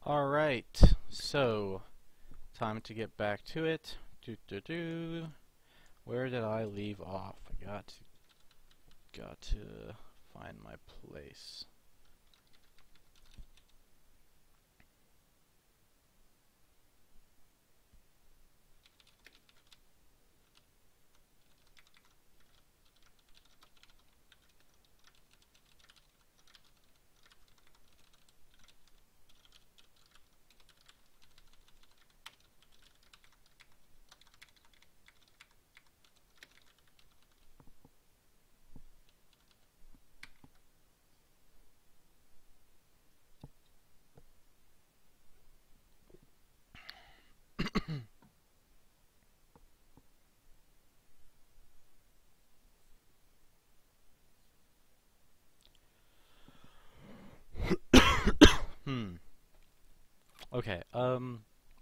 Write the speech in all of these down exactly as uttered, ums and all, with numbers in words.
Alright, so time to get back to it. Do do do. Where did I leave off? I got to, got to find my place. Hmm. Okay, um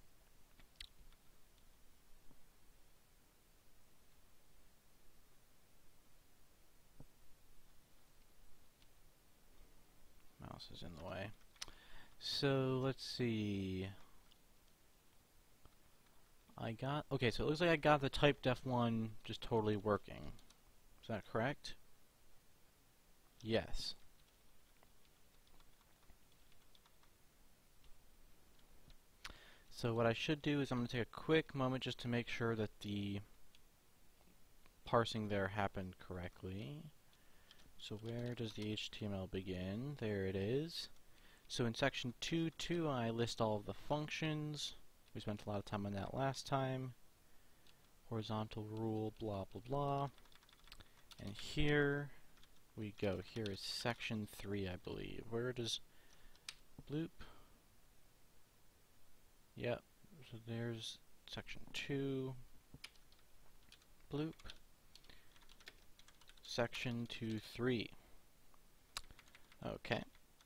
mouse is in the way. So let's see. I got okay, so it looks like I got the type def one just totally working. Is that correct? Yes. So what I should do is I'm going to take a quick moment just to make sure that the parsing there happened correctly. So where does the H T M L begin? There it is. So in section two point two I list all of the functions. We spent a lot of time on that last time. Horizontal rule, blah blah blah. And here we go. Here is section three, I believe. Where does bloop? Yep. So there's section two. Bloop. Section two three. Okay.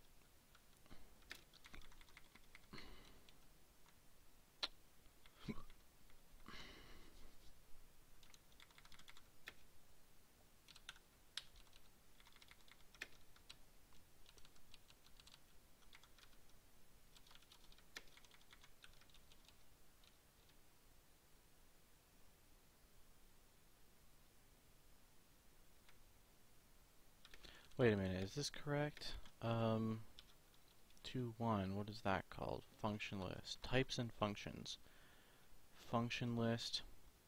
Wait a minute, is this correct? Um, two one, what is that called? Function list. Types and functions. Function list.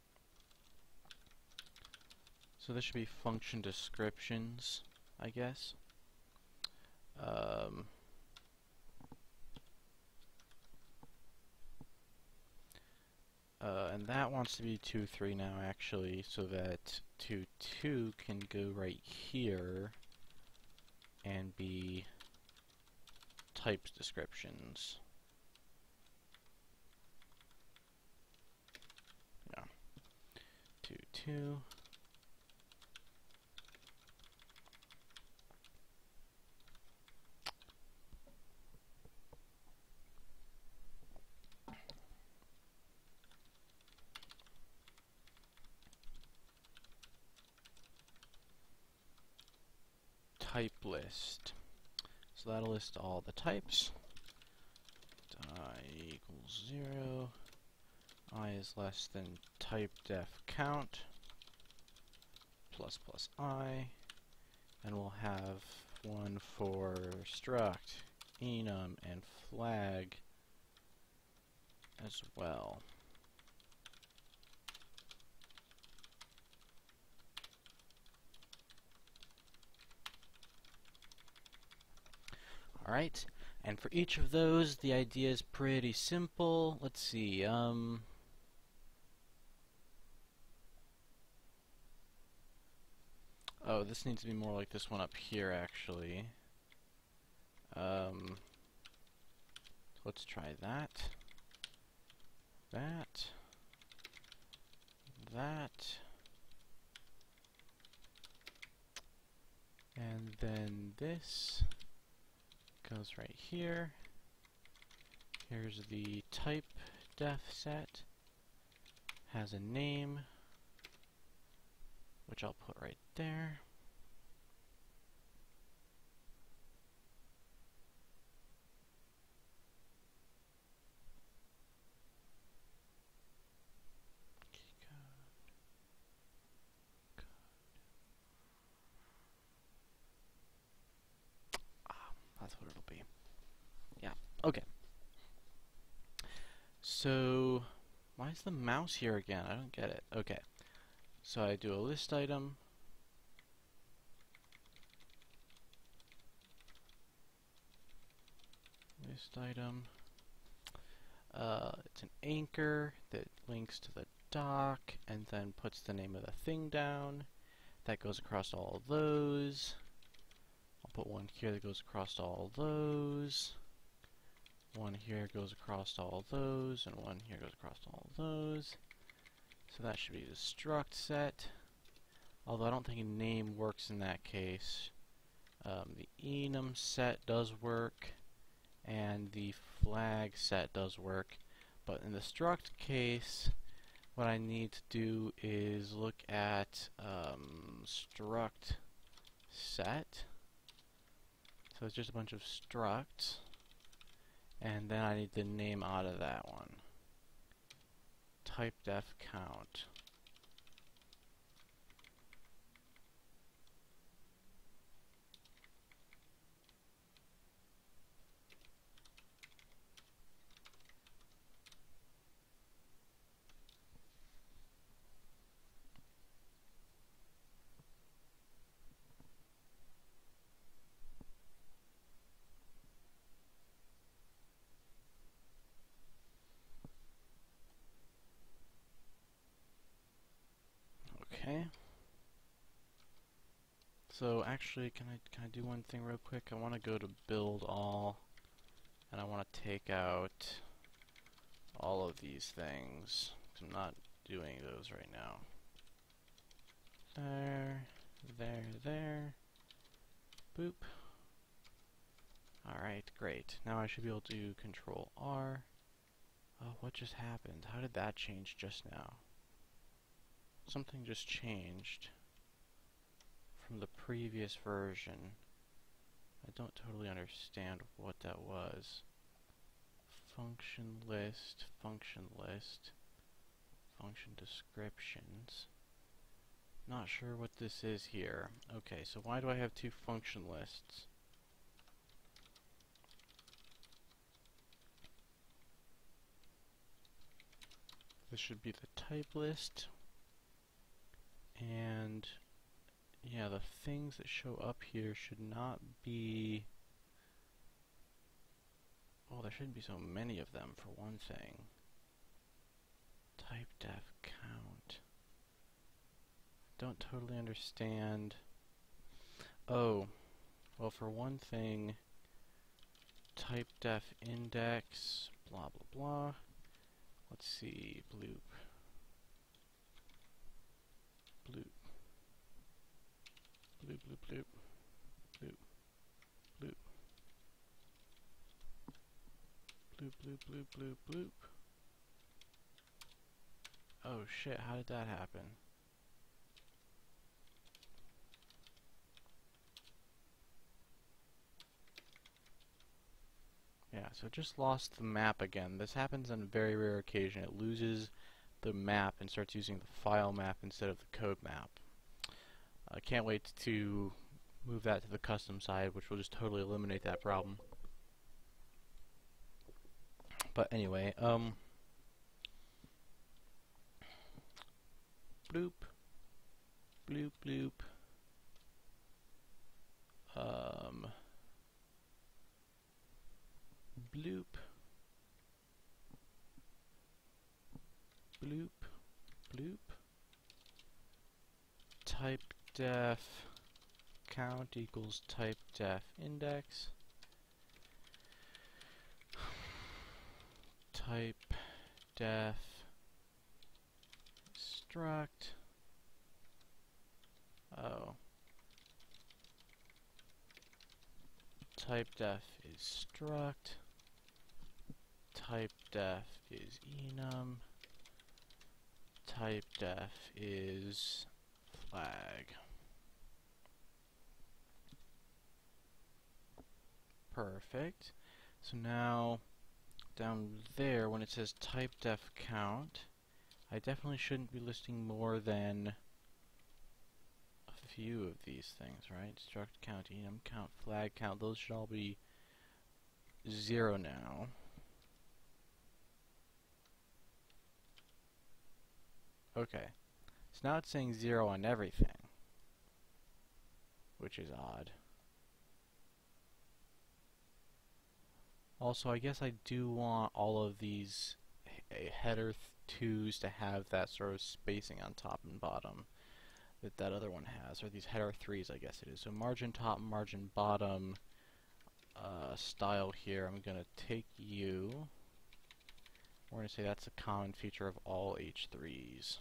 So this should be function descriptions, I guess. Um, uh, and that wants to be two three now, actually, so that two two can go right here and be types descriptions. Yeah. two two. Type list. So that'll list all the types. I equals zero. I is less than type def count plus plus I, and we'll have one for struct, enum, and flag as well. Alright, and for each of those, the idea is pretty simple. Let's see, um... oh, this needs to be more like this one up here, actually. Um... Let's try that. That. That. And then this goes right here. Here's the type def set. Has a name, which I'll put right there. copy. Yeah, okay. So, why is the mouse here again? I don't get it. Okay. So I do a list item. List item. Uh, it's an anchor that links to the doc and then puts the name of the thing down. That goes across all of those. I'll put one here that goes across all of those. One here goes across all of those, and one here goes across all of those. So that should be the struct set. Although I don't think a name works in that case. Um, the enum set does work, and the flag set does work. But in the struct case, what I need to do is look at um, struct set. So it's just a bunch of structs, and then I need the name out of that one. Type def count. Okay. So actually, can I can I do one thing real quick? I want to go to build all, and I want to take out all of these things. I'm not doing those right now. There, there, there. Boop. Alright, great. Now I should be able to control R. Oh, what just happened? How did that change just now? Something just changed from the previous version. I don't totally understand what that was. Function list, function list, function descriptions. Not sure what this is here. Okay, so why do I have two function lists? This should be the type list. And yeah, the things that show up here should not be... Oh, there shouldn't be so many of them, for one thing. Type def count. Don't totally understand. Oh, well, for one thing, type def index, blah blah blah. Let's see, bloop. Bloop. Bloop, bloop, bloop. Bloop. Bloop. Bloop, bloop, bloop, bloop, bloop. Oh shit, how did that happen? Yeah, so it just lost the map again. This happens on a very rare occasion. It loses the map and starts using the file map instead of the code map. I can't wait to move that to the custom side, which will just totally eliminate that problem. But anyway, um, bloop, bloop, bloop, um, bloop, bloop, bloop, type def count equals type def index, type def struct. Oh. Type def is struct. Type def is enum. Type def is flag. Perfect. So now down there when it says type def count, I definitely shouldn't be listing more than a few of these things, right? Struct count, enum count, flag count, those should all be zero now. Okay, so now it's saying zero on everything, which is odd. Also, I guess I do want all of these he header twos to have that sort of spacing on top and bottom that that other one has, or these header threes, I guess it is. So margin top, margin bottom uh, style here, I'm going to take you. We're going to say that's a common feature of all H threes.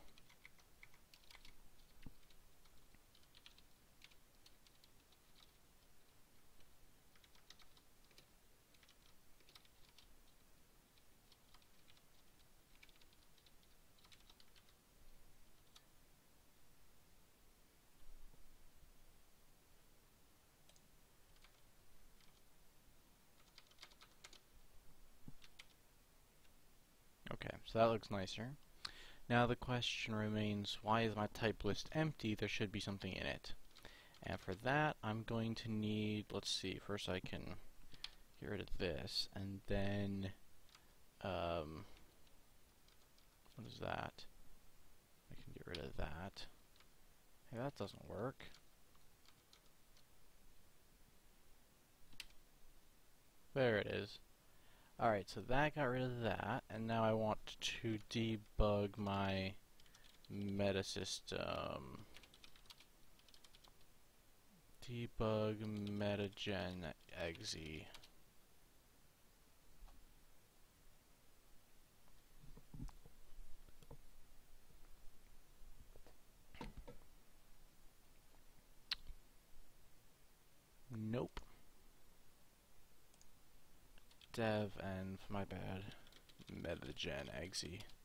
Okay, so that looks nicer. Now the question remains, why is my type list empty? There should be something in it. And for that, I'm going to need, let's see, first I can get rid of this, and then, um, what is that? I can get rid of that. Hey, that doesn't work. There it is. Alright, so that got rid of that, and now I want to debug my meta system. Debug metagen exe. Nope. Dev and, my bad, metagen exe.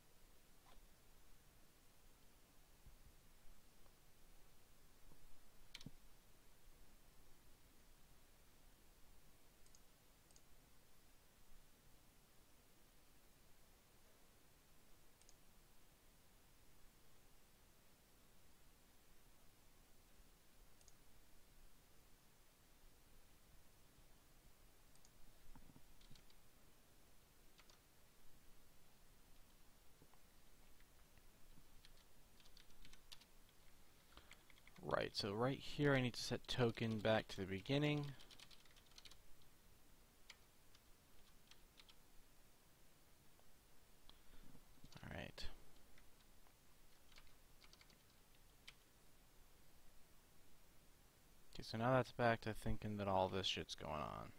Right, so right here I need to set token back to the beginning. Alright. Okay, so now that's back to thinking that all this shit's going on.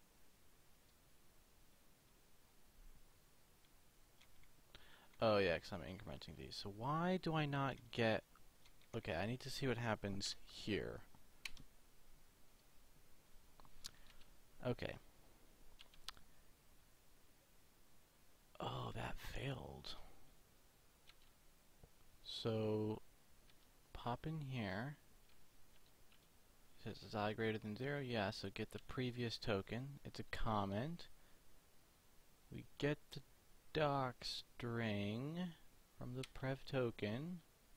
Oh yeah, because I'm incrementing these. So why do I not get... Okay, I need to see what happens here. Okay. Oh, that failed. So, pop in here. It says is I greater than zero? Yeah, so get the previous token. It's a comment. We get the doc string from the prev token.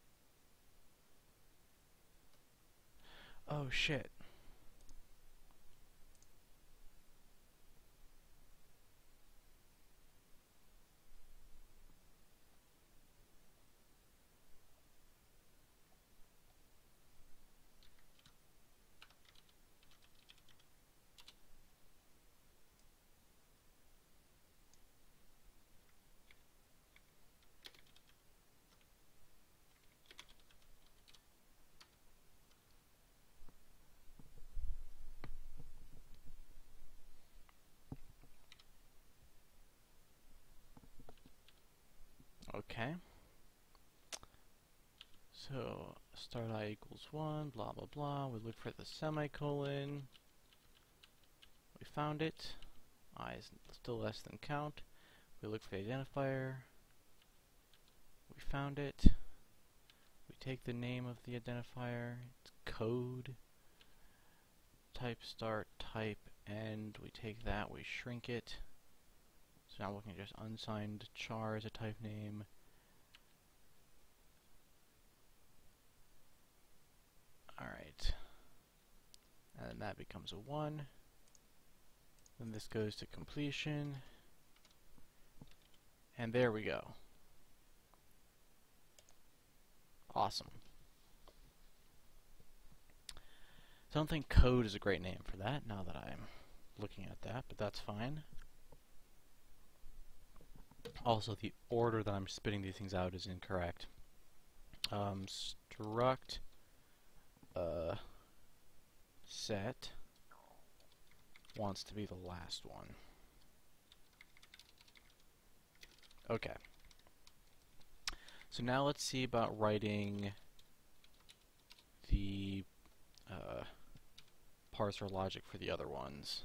Oh shit. Okay. So start I equals one, blah blah blah. We look for the semicolon. We found it. I is still less than count. We look for the identifier. We found it. We take the name of the identifier. It's code. Type start, type end. We take that, we shrink it. So now we're looking at just unsigned char as a type name. Alright. And then that becomes a one. Then this goes to completion. And there we go. Awesome. I don't think code is a great name for that, now that I'm looking at that, but that's fine. Also, the order that I'm spitting these things out is incorrect. Um, struct uh, set wants to be the last one. Okay. So now let's see about writing the uh, parser logic for the other ones.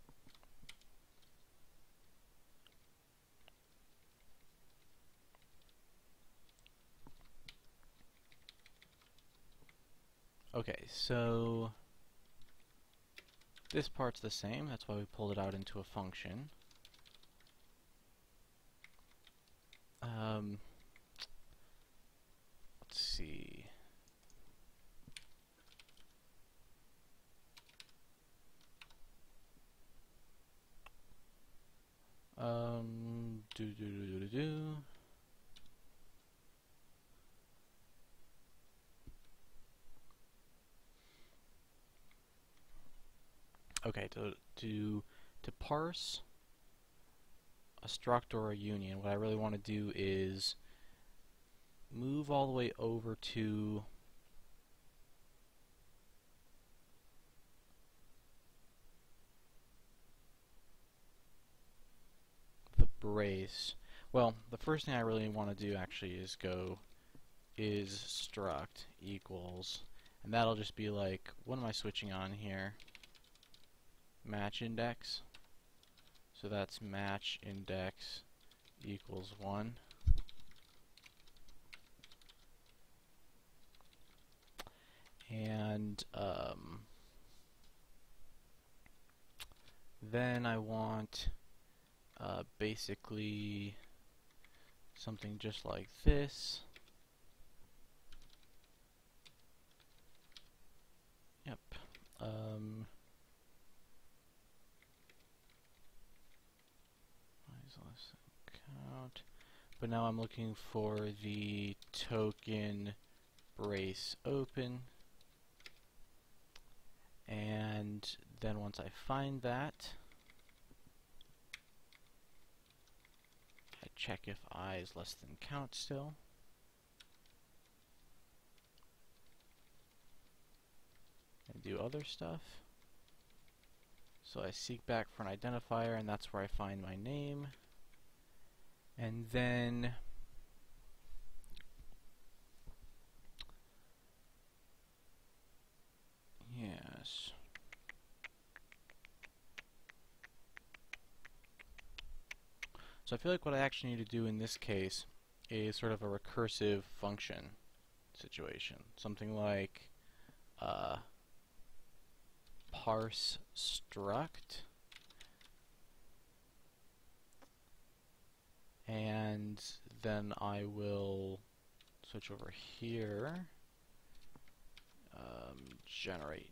Okay, so this part's the same, that's why we pulled it out into a function. Um, let's see. Um, do do do do do do. Okay, to to to parse a struct or a union, what I really want to do is move all the way over to the brace. Well, the first thing I really want to do actually is go is struct equals, and that'll just be like, what am I switching on here? Match index. So that's match index equals one. And um, then I want uh, basically something just like this. Yep. Um, count. But now I'm looking for the token brace open. And then once I find that, I check if I is less than count still. And do other stuff. So I seek back for an identifier, and that's where I find my name. And then yes. So I feel like what I actually need to do in this case is sort of a recursive function situation. Something like uh, parse struct, and then I will switch over here, um, generate.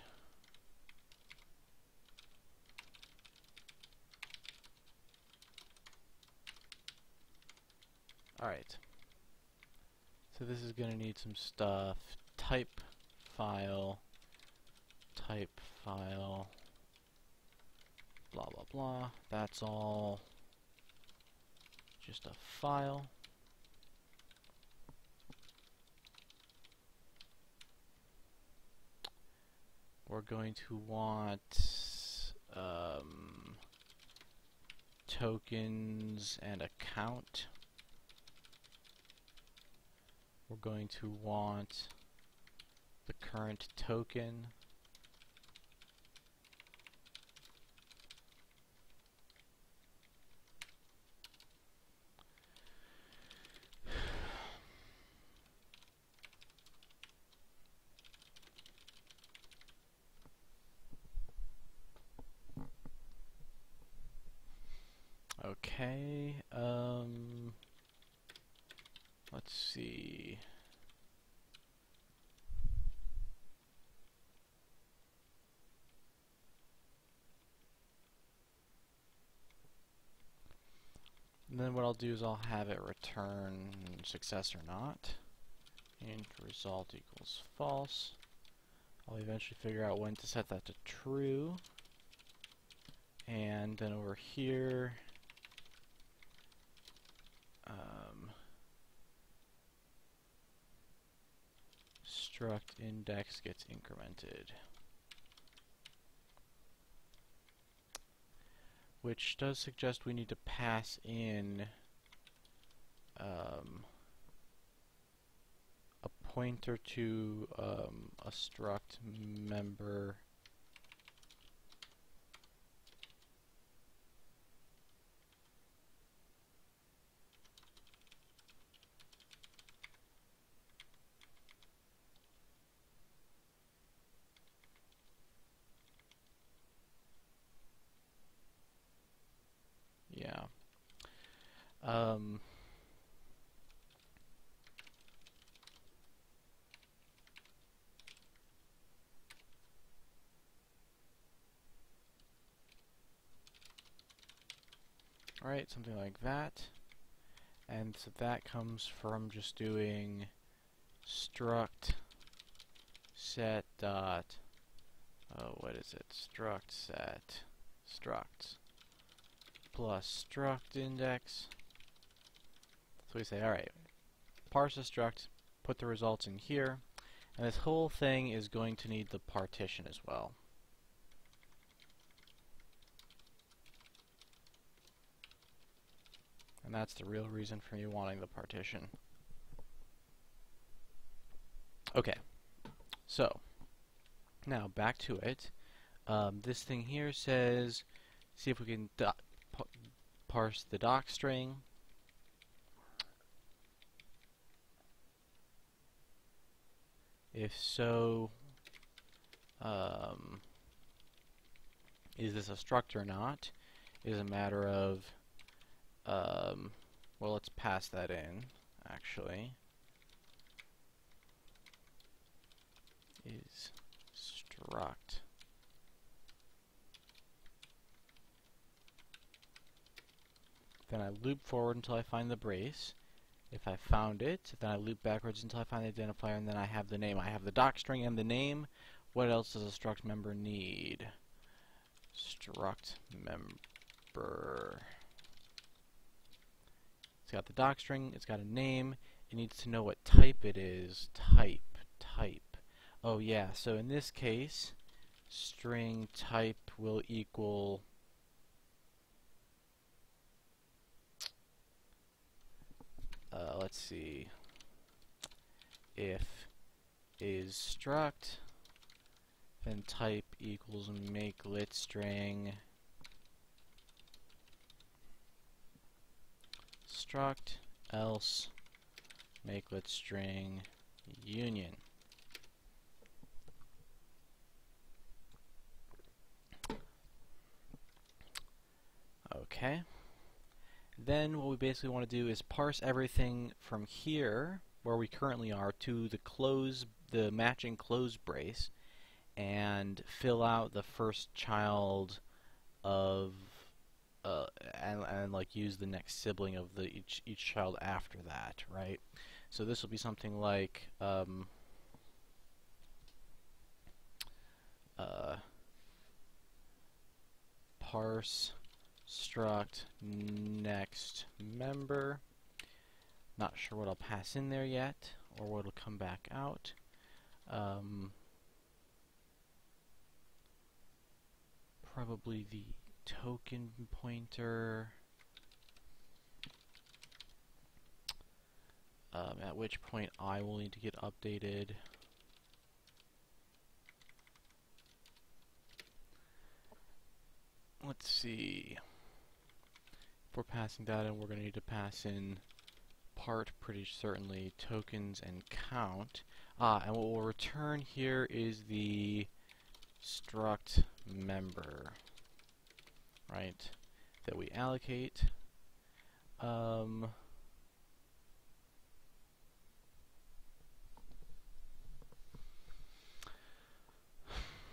Alright, so this is going to need some stuff. Type file, type file, blah blah blah. That's all just a file. We're going to want um, tokens and a count. We're going to want the current token. Okay, um, let's see. And then what I'll do is I'll have it return success or not. Int result equals false. I'll eventually figure out when to set that to true. And then over here, um, struct index gets incremented. Which does suggest we need to pass in um, a pointer to um, a struct member yeah. Um, Alright, something like that. And so that comes from just doing struct set dot, oh, what is it? Struct set structs plus struct index. So we say, alright, parse a struct, put the results in here, and this whole thing is going to need the partition as well. And that's the real reason for me wanting the partition. Okay, so now back to it. Um, this thing here says, see if we can do parse the doc string. If so, um, is this a struct or not? Is a matter of, um, well, let's pass that in, actually. Is struct. Then I loop forward until I find the brace. If I found it, then I loop backwards until I find the identifier, and then I have the name. I have the doc string and the name. What else does a struct member need? Struct member. It's got the doc string, it's got a name, it needs to know what type it is. Type, type. Oh yeah, so in this case, string type will equal Uh, let's see, if is struct, then type equals makelet string struct, else makelet string union. Okay. Then what we basically want to do is parse everything from here, where we currently are, to the close, the matching close brace, and fill out the first child of, uh, and, and like use the next sibling of the each each child after that, right? So this will be something like um, uh, parse struct next member. Not sure what I'll pass in there yet, or what will come back out. Um, probably the token pointer, um, at which point I will need to get updated. Let's see. If we're passing that in, we're going to need to pass in part, pretty certainly, tokens and count. Ah, and what we'll return here is the struct member, right, that we allocate. Um,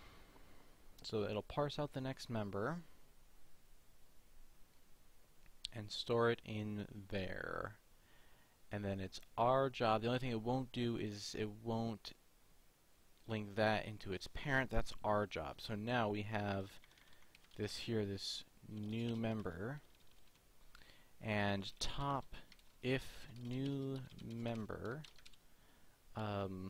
so it'll parse out the next member, and store it in there. And then it's our job. The only thing it won't do is it won't link that into its parent. That's our job. So now we have this here, this new member, and top if new member, um,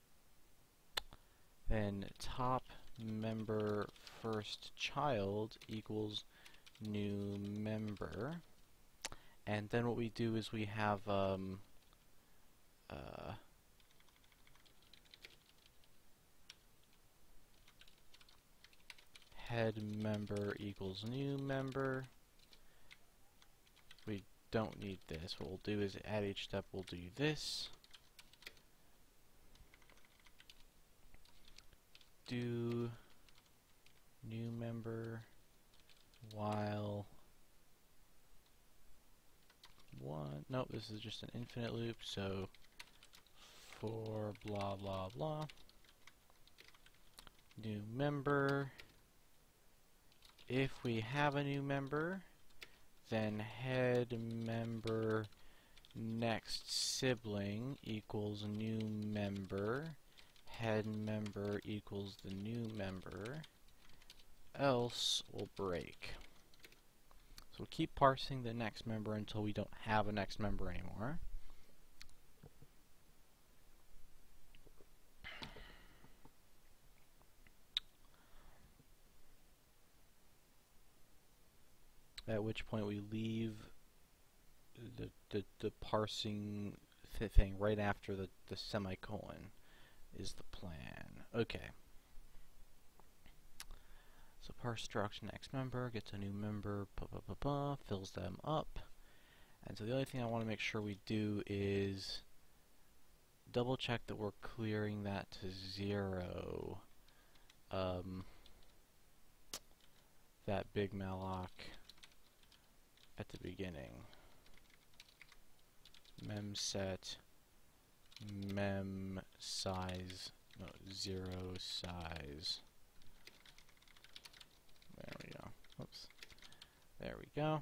then top member first child equals new member. And then what we do is we have um, uh, head member equals new member. We don't need this. What we'll do is at each step we'll do this. Do new member while one. Nope, this is just an infinite loop, so for blah blah blah. New member. If we have a new member, then head member next sibling equals new member. Head member equals the new member. Else we'll break. So we'll keep parsing the next member until we don't have a next member anymore. At which point we leave the, the, the parsing th thing right after the, the semicolon is the plan. Okay. So parse struct next member, gets a new member, blah, blah, blah, blah, fills them up. And so the only thing I want to make sure we do is double check that we're clearing that to zero. Um, that big malloc at the beginning. Mem set mem size, no, zero size. There we go. Oops. There we go.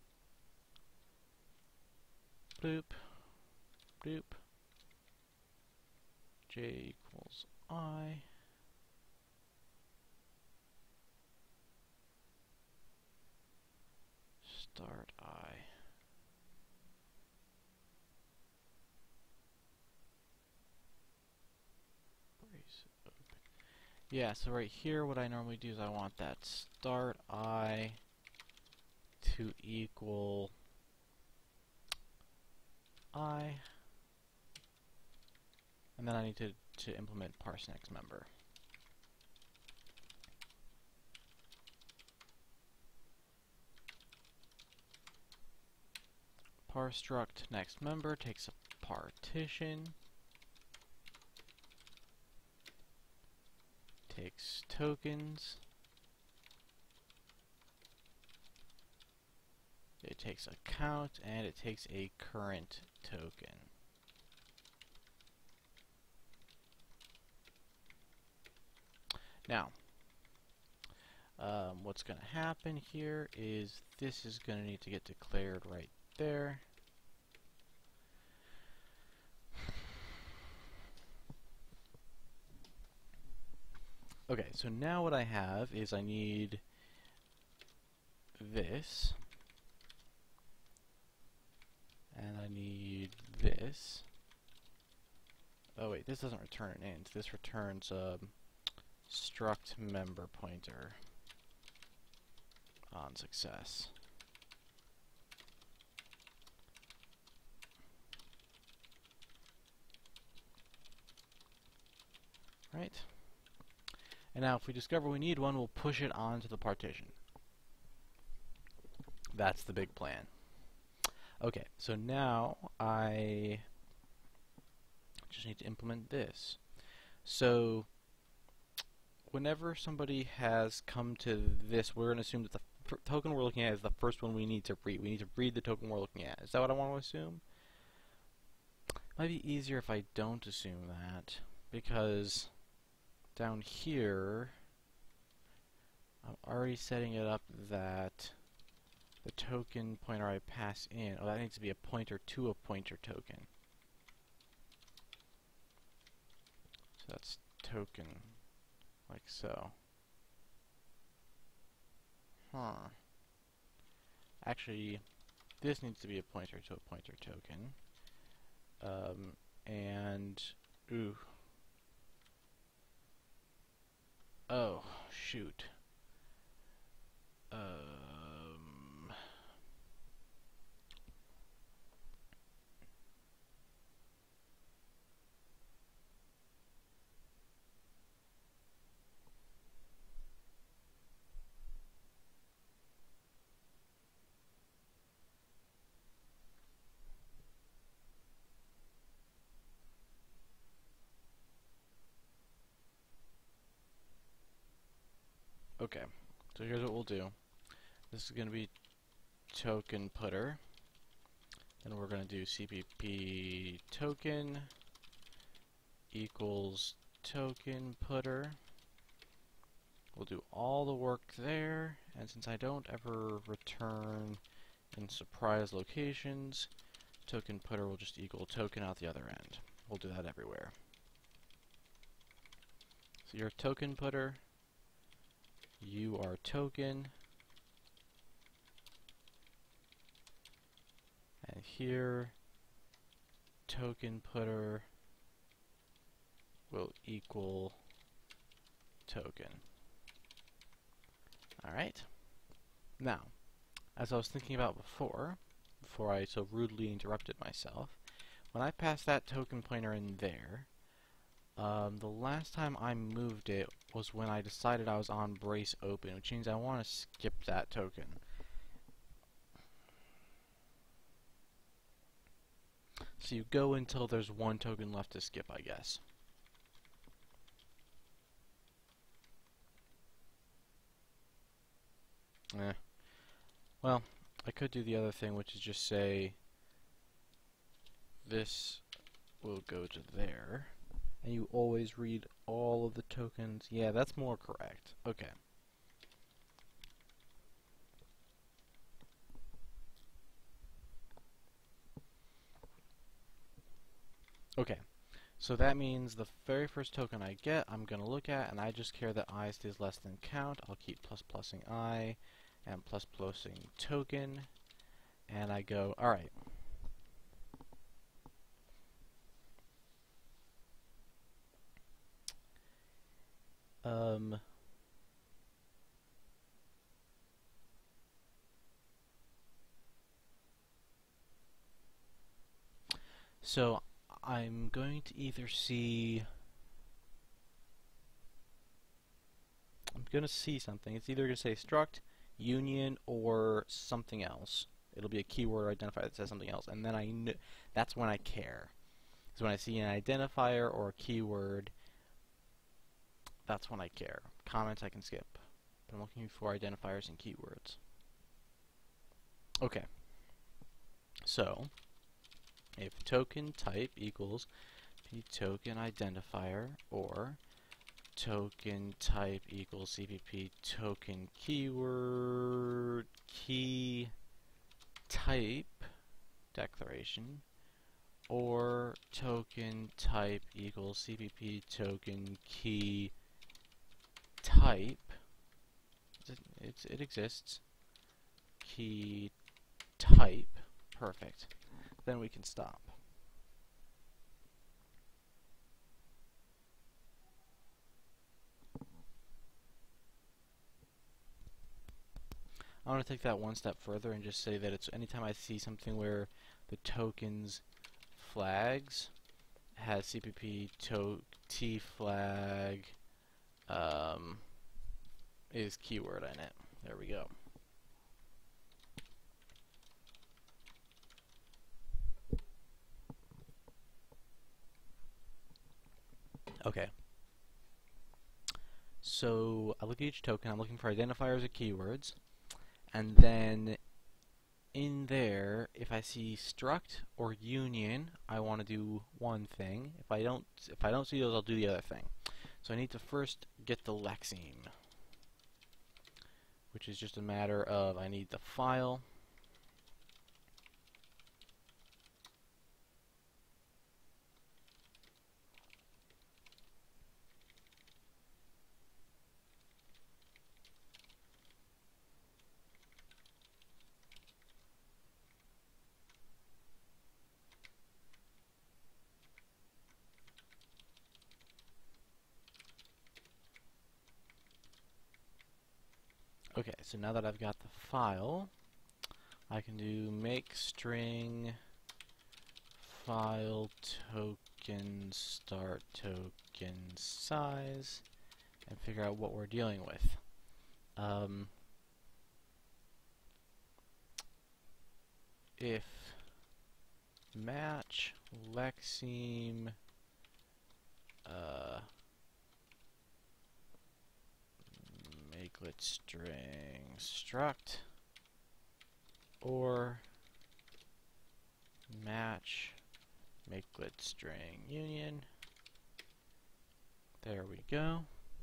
Bloop. Bloop. J equals I. Start I. Brace open. Yeah, so right here what I normally do is I want that start I to equal I, and then I need to, to implement parse next member. Parse struct next member takes a partition, takes tokens, it takes a count, and it takes a current token. Now, um, what's going to happen here is this is going to need to get declared right there. Okay, so now what I have is I need this, and I need this. Oh wait, this doesn't return an int. This returns a um, struct member pointer on success. Right? And now if we discover we need one, we'll push it onto the partition. That's the big plan. Okay, so now I just need to implement this. So whenever somebody has come to this, we're going to assume that the f token we're looking at is the first one we need to read. We need to read the token we're looking at. Is that what I want to assume? Might be easier if I don't assume that, because down here I'm already setting it up that the token pointer I pass in, oh, that needs to be a pointer to a pointer token. So that's token, like so. Huh. Actually, this needs to be a pointer to a pointer token. Um, and, ooh. Oh, shoot. Um... Okay, so here's what we'll do. This is going to be token putter. Then we're going to do C P P token equals token putter. We'll do all the work there, and since I don't ever return in surprise locations, token putter will just equal token out the other end. We'll do that everywhere. So your token putter, you are token, and here token putter will equal token. Alright. Now, as I was thinking about before, before I so rudely interrupted myself, when I passed that token pointer in there, um, the last time I moved it was when I decided I was on brace open, which means I want to skip that token. So you go until there's one token left to skip, I guess. Eh. Well, I could do the other thing, which is just say this will go to there, and you always read all of the tokens. Yeah, that's more correct. Okay. Okay. So that means the very first token I get, I'm going to look at, and I just care that I stays less than count. I'll keep plus plussing I, and plus plussing token, and I go, alright. Um... So, I'm going to either see... I'm going to see something. It's either going to say struct, union, or something else. It'll be a keyword identifier that says something else, and then I kn that's when I care. So when I see an identifier or a keyword, that's when I care. Comments I can skip, but I'm looking for identifiers and keywords. Okay. So, if token type equals p token identifier or token type equals C P P token keyword key type declaration, or token type equals C P P token key type, it, it's, it exists, key type, perfect, then we can stop. I want to take that one step further and just say that it's anytime I see something where the tokens flags has C P P to T flag um, is keyword in it. There we go. Okay. So I look at each token. I'm looking for identifiers or keywords. And then in there, if I see struct or union, I want to do one thing. If I don't, if I don't see those, I'll do the other thing. So I need to first get the lexeme, which is just a matter of I need the file, Okay, so now that I've got the file, I can do make string file token start token size and figure out what we're dealing with. Um, if match lexeme uh, makelet string struct or match makelet string union. There we go.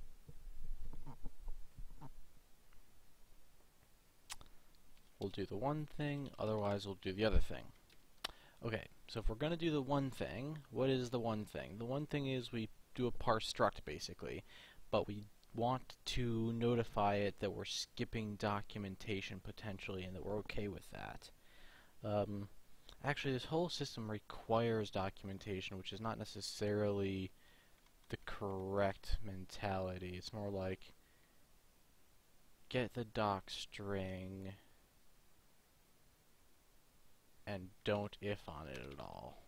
We'll do the one thing, otherwise we'll do the other thing. Okay, so if we're going to do the one thing, what is the one thing? The one thing is we do a parse struct basically, but we want to notify it that we're skipping documentation potentially and that we're okay with that. Um, actually, this whole system requires documentation, which is not necessarily the correct mentality. It's more like get the doc string and don't if on it at all.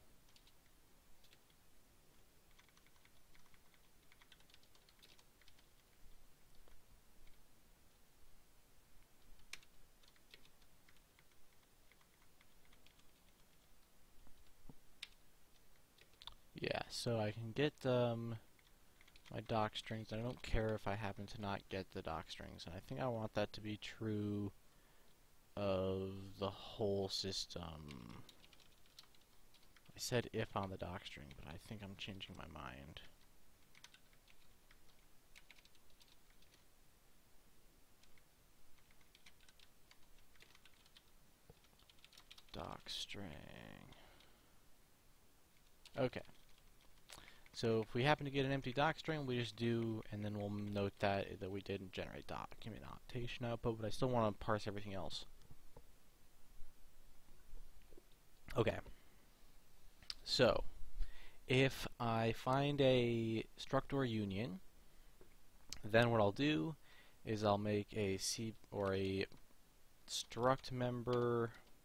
Yeah, so I can get um, my doc strings, and I don't care if I happen to not get the doc strings, and I think I want that to be true of the whole system. I said if on the doc string, but I think I'm changing my mind. Doc string. Okay. So if we happen to get an empty doc string, we just do, and then we'll note that that we didn't generate documentation output, but I still want to parse everything else. Okay. So if I find a struct or union, then what I'll do is I'll make a C or a struct member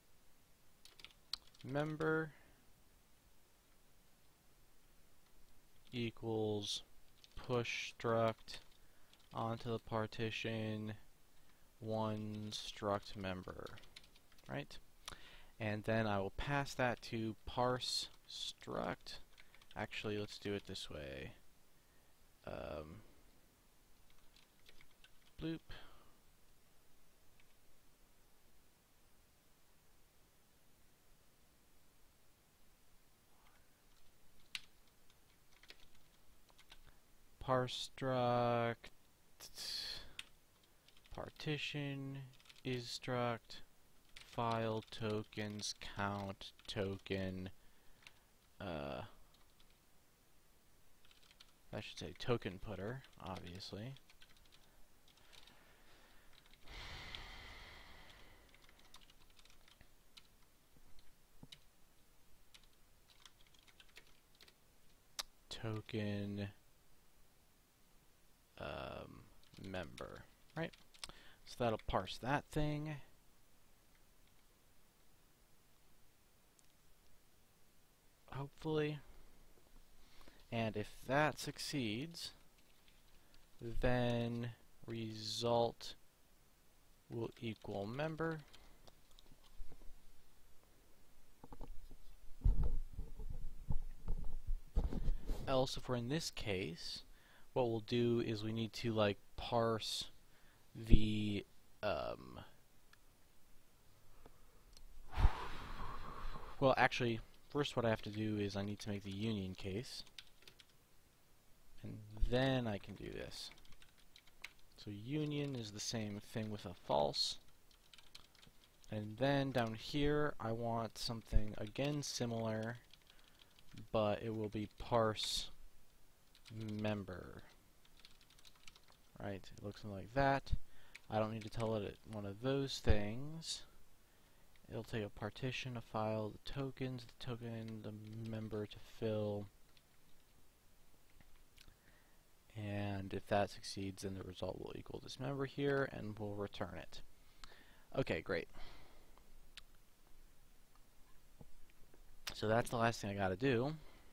member equals push struct onto the partition one struct member, right? And then I will pass that to parse struct. Actually, let's do it this way. Um, bloop. Parse struct partition is struct file tokens count token uh, I should say token putter, obviously. Token um, member, right? So that'll parse that thing. Hopefully. And if that succeeds, then result will equal member. Else, if we're in this case, what we'll do is we need to like parse the um, well, actually, first what I have to do is I need to make the union case, and then I can do this. So union is the same thing with a false, and then down here I want something again similar, but it will be parse member. Right, it looks like that. I don't need to tell it one of those things. It'll take a partition, a file, the tokens, the token, the member to fill, And if that succeeds, then the result will equal this member here, and we'll return it. Okay, great. So that's the last thing I gotta do,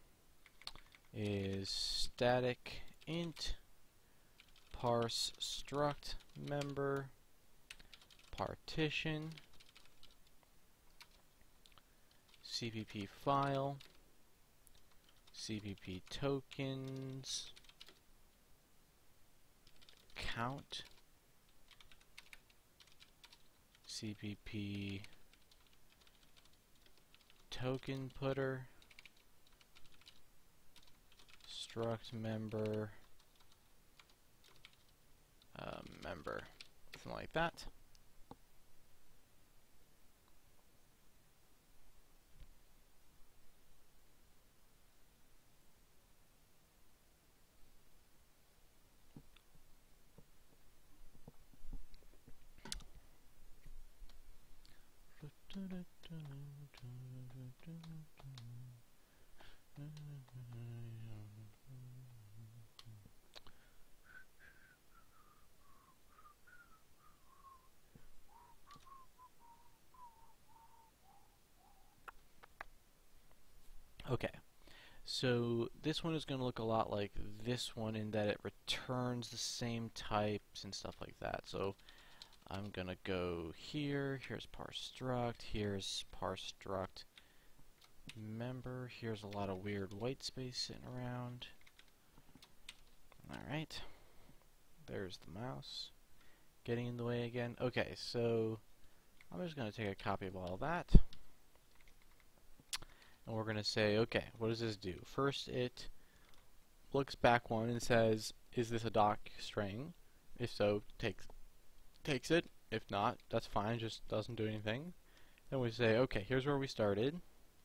is static int parse struct member partition cpp file cpp tokens count cpp token putter struct member uh, member, something like that. Okay, so this one is going to look a lot like this one in that it returns the same types and stuff like that. So I'm going to go here, here's parse struct, here's parse struct member, here's a lot of weird white space sitting around. Alright, there's the mouse getting in the way again. Okay, so I'm just going to take a copy of all that. And we're going to say, okay, what does this do? First, it looks back one and says, is this a doc string? If so, takes takes it. If not, that's fine, just doesn't do anything. Then we say, okay, here's where we started.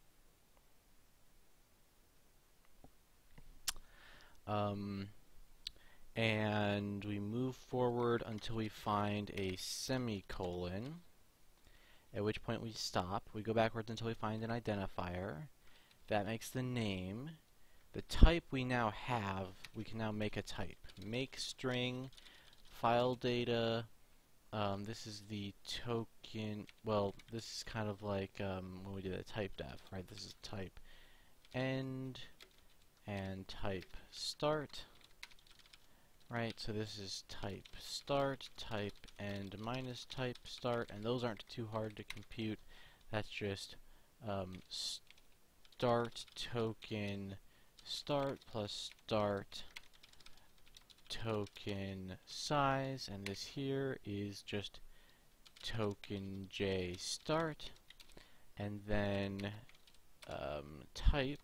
Um, and we move forward until we find a semicolon, at which point we stop. We go backwards until we find an identifier. That makes the name. The type we now have, we can now make a type. Make string, file data, um, this is the token, well, this is kind of like um, when we did a type def, right? This is type end and type start, right? So this is type start, type end minus type start, and those aren't too hard to compute. That's just um, start token start plus start token size, and this here is just token j start, and then um, type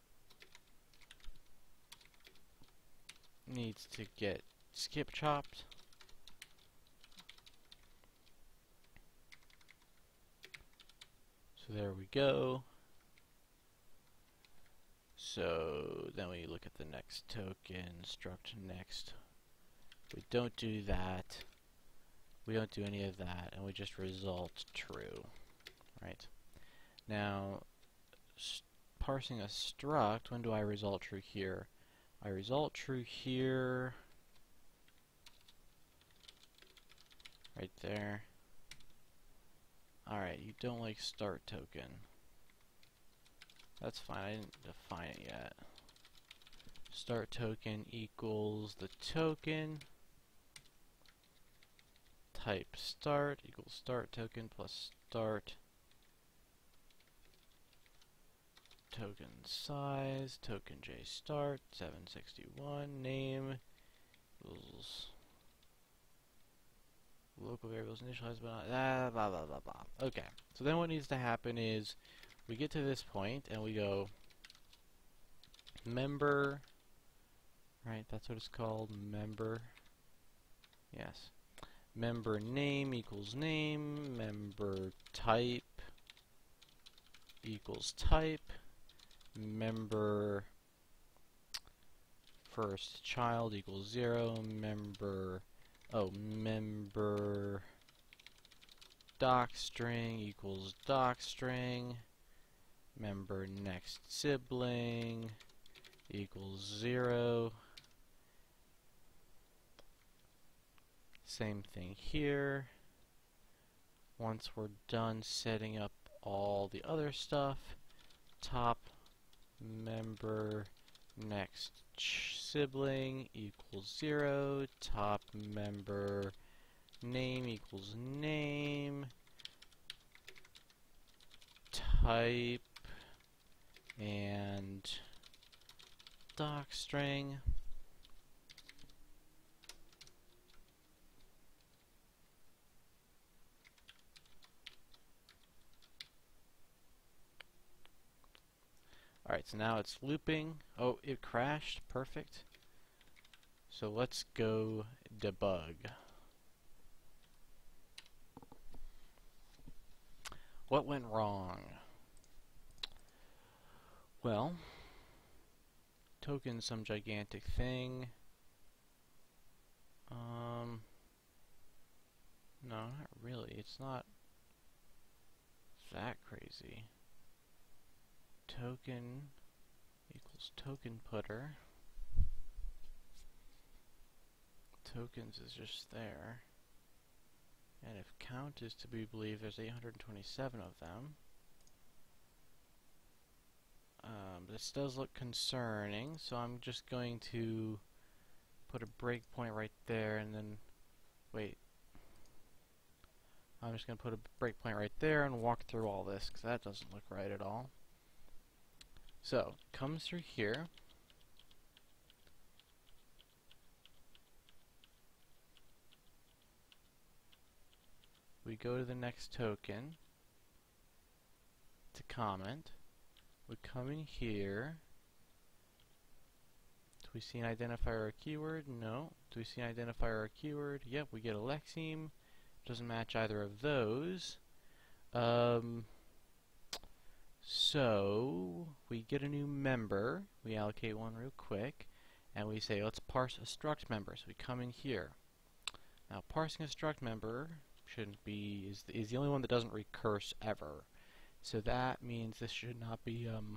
needs to get skip chopped. So there we go. So then we look at the next token, struct next. We don't do that. We don't do any of that, and we just result true. Right? Now, parsing a struct, when do I result true here? I result true here, right there. Alright, you don't like start token. That's fine, I didn't define it yet. Start token equals the token, type start equals start token plus start token size, token j start, seven sixty-one, name equals local variables initialized but not, ah, blah blah blah blah. Okay, so then what needs to happen is we get to this point and we go member, right, that's what it's called, member, yes, member name equals name, member type equals type, member first child equals zero, member, oh, member doc string equals doc string, member next sibling equals zero, Same thing here. Once we're done setting up all the other stuff, top member next sibling equals zero, top member name equals name, type and docstring. Alright, so now it's looping. Oh, it crashed. Perfect. So let's go debug. What went wrong? Well, token some gigantic thing. Um, no, not really. It's not that crazy. Token equals token putter. Tokens is just there. And if count is to be believed, there's eight hundred twenty-seven of them. Um, this does look concerning, so I'm just going to put a breakpoint right there and then wait. I'm just going to put a breakpoint right there and walk through all this because that doesn't look right at all. So, comes through here. We go to the next token to comment. We come in here. Do we see an identifier or a keyword? No. Do we see an identifier or a keyword? Yep, we get a lexeme. Doesn't match either of those. Um, so, we get a new member. We allocate one real quick. And we say, let's parse a struct member. So we come in here. Now, parsing a struct member shouldn't be, is, is the only one that doesn't recurse ever. So that means this should not be, um,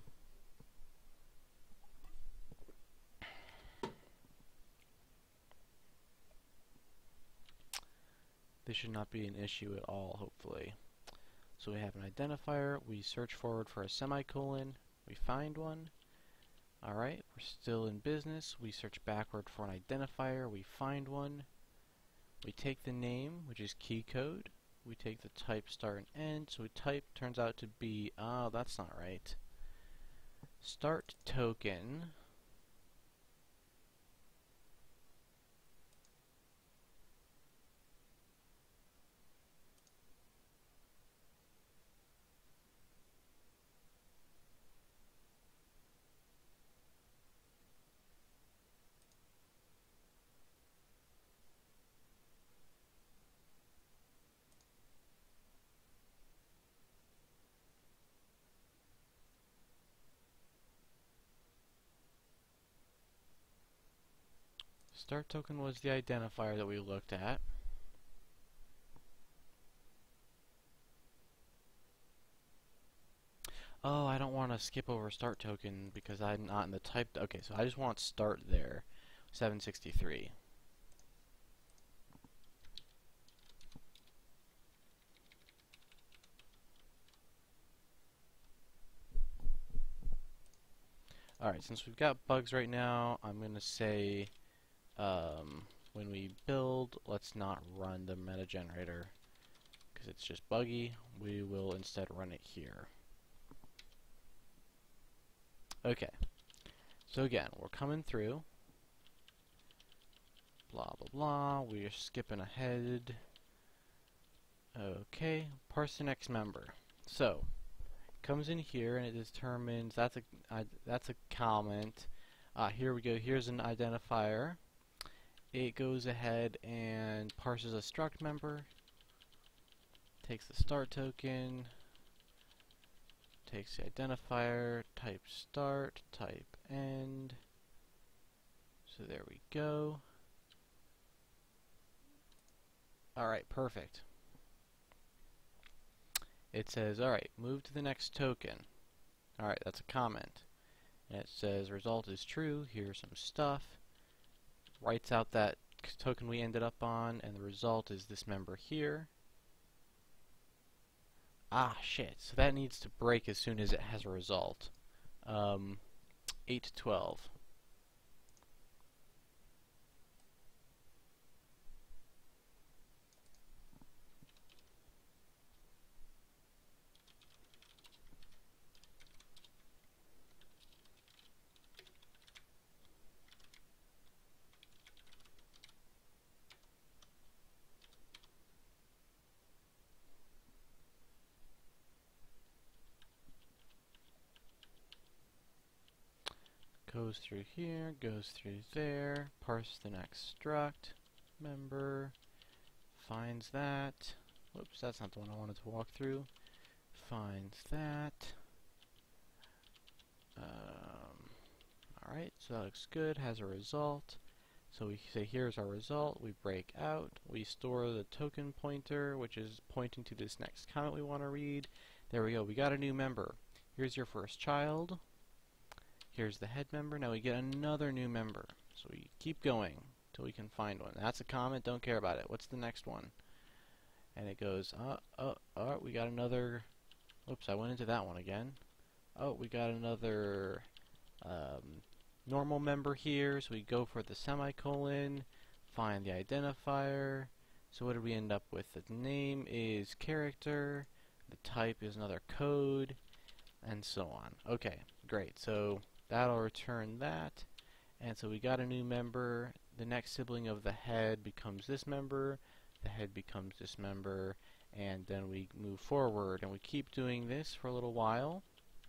this should not be an issue at all, hopefully. So we have an identifier, we search forward for a semicolon, we find one. Alright, we're still in business, we search backward for an identifier, we find one. We take the name, which is key code. We take the type, start, and end. So we type, turns out to be, oh, that's not right. Start token. Start token was the identifier that we looked at. Oh, I don't want to skip over start token because I'm not in the type. Okay, so I just want start there. seven sixty-three. Alright, since we've got bugs right now, I'm going to say um, when we build, let's not run the meta generator because it's just buggy. We will instead run it here. Okay, so again, we're coming through. Blah, blah, blah. We're skipping ahead. Okay, parse the next member. So, comes in here and it determines that's a uh, that's a comment. Uh, here we go. Here's an identifier. It goes ahead and parses a struct member. Takes the start token. Takes the identifier. Type start. Type end. So there we go. Alright, perfect. It says, alright, move to the next token. Alright, that's a comment. And it says, result is true, here's some stuff. Writes out that token we ended up on, and the result is this member here. Ah, shit. So that needs to break as soon as it has a result. Um, eight to twelve. Goes through here, goes through there, parse the next struct, member, finds that. Whoops, that's not the one I wanted to walk through. Finds that. Um, Alright, so that looks good, has a result. So we say here's our result, we break out, we store the token pointer, which is pointing to this next comment we want to read. There we go, we got a new member. Here's your first child. Here's the head member. Now we get another new member. So we keep going until we can find one. That's a comment, don't care about it. What's the next one? And it goes, uh, uh, uh, we got another, oops, I went into that one again. Oh, we got another um, normal member here. So we go for the semicolon, find the identifier. So what did we end up with? The name is character, the type is another code, and so on. Okay, great. So that'll return that, and so we got a new member. The next sibling of the head becomes this member, the head becomes this member, and then we move forward, and we keep doing this for a little while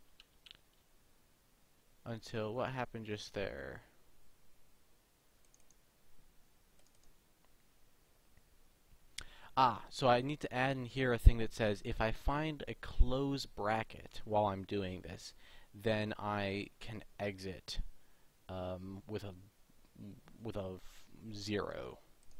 until what happened just there? Ah, so I need to add in here a thing that says if I find a close bracket while I'm doing this, then I can exit um, with a with a zero.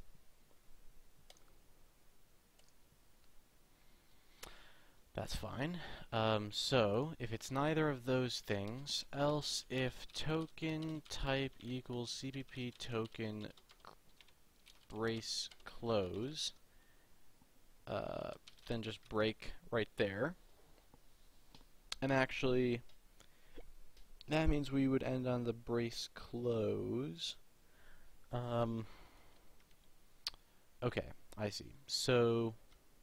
That's fine. Um, so if it's neither of those things, else if token type equals C P P token brace close, uh, then just break right there. And actually, that means we would end on the brace close. Um, okay, I see. So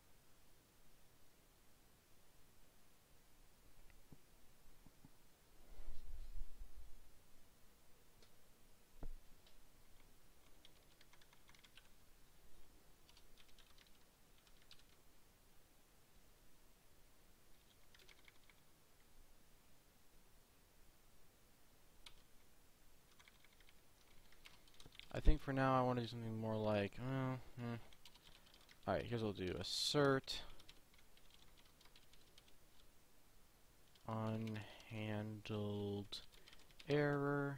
I think for now I want to do something more like, uh, hmm. Alright, here's what we'll do. Assert unhandled error.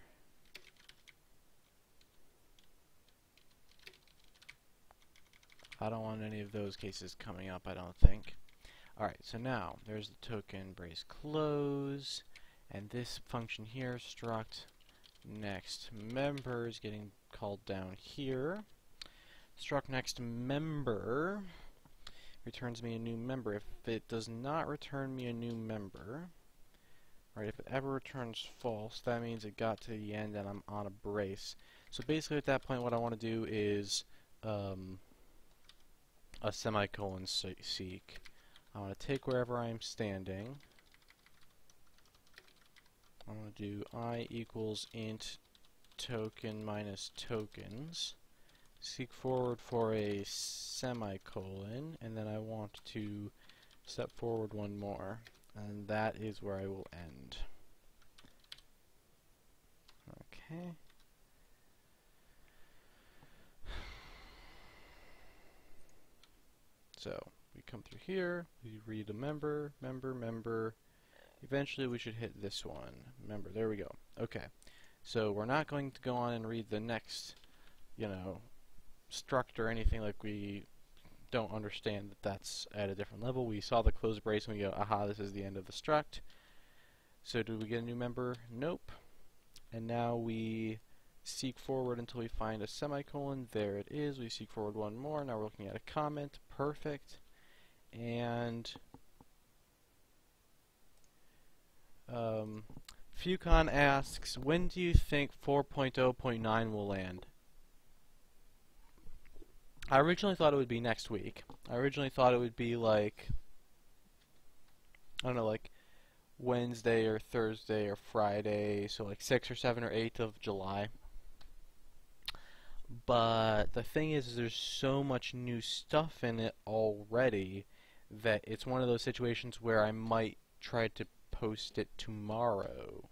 I don't want any of those cases coming up, I don't think. Alright, so now there's the token brace close, and this function here, struct next member, is getting called down here. Struct next member returns me a new member. If it does not return me a new member, right, if it ever returns false, that means it got to the end and I'm on a brace. So basically at that point what I want to do is um, a semicolon seek. I want to take wherever I'm standing. I'm going to do I equals int token minus tokens. Seek forward for a semicolon, and then I want to step forward one more, and that is where I will end. Okay. So we come through here, we read a member, member, member. Eventually we should hit this one. Member, there we go. Okay. So we're not going to go on and read the next, you know, struct or anything. Like, we don't understand that that's at a different level. We saw the close brace and we go, aha, this is the end of the struct. So do we get a new member? Nope. And now we seek forward until we find a semicolon. There it is. We seek forward one more. Now we're looking at a comment. Perfect. And um, Fucon asks, when do you think four point oh point nine will land? I originally thought it would be next week. I originally thought it would be like, I don't know, like Wednesday or Thursday or Friday, so like sixth or seventh or eighth of July. But the thing is, is there's so much new stuff in it already that it's one of those situations where I might try to post it tomorrow.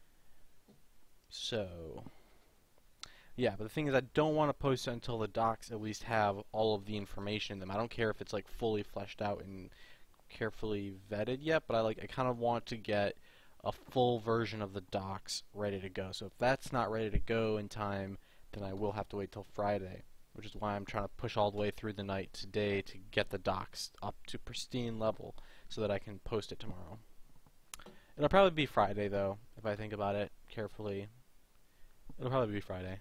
So yeah, but the thing is, I don't want to post it until the docs at least have all of the information in them. I don't care if it's like fully fleshed out and carefully vetted yet, but I like I kind of want to get a full version of the docs ready to go. So if that's not ready to go in time, then I will have to wait till Friday, which is why I'm trying to push all the way through the night today to get the docs up to pristine level so that I can post it tomorrow. It'll probably be Friday though, if I think about it carefully. It'll probably be Friday.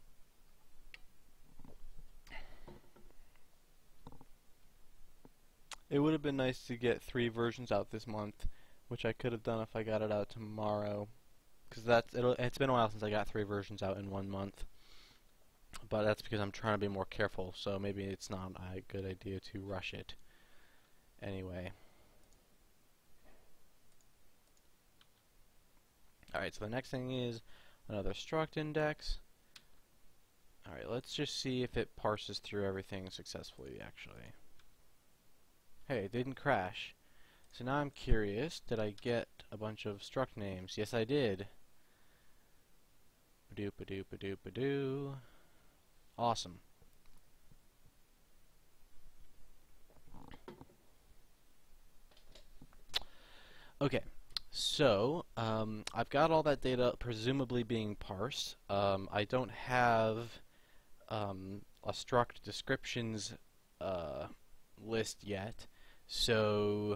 It would have been nice to get three versions out this month, which I could have done if I got it out tomorrow, because that's it'll, it's been a while since I got three versions out in one month. But that's because I'm trying to be more careful, so maybe it's not a good idea to rush it. Anyway. Alright, so the next thing is another struct index. Alright, let's just see if it parses through everything successfully, actually. Hey, it didn't crash. So now I'm curious, did I get a bunch of struct names? Yes, I did. Ba-doo, ba-doo, ba-doo, ba-doo. Awesome. Okay, so um, I've got all that data presumably being parsed. Um, I don't have um, a struct descriptions uh, list yet, so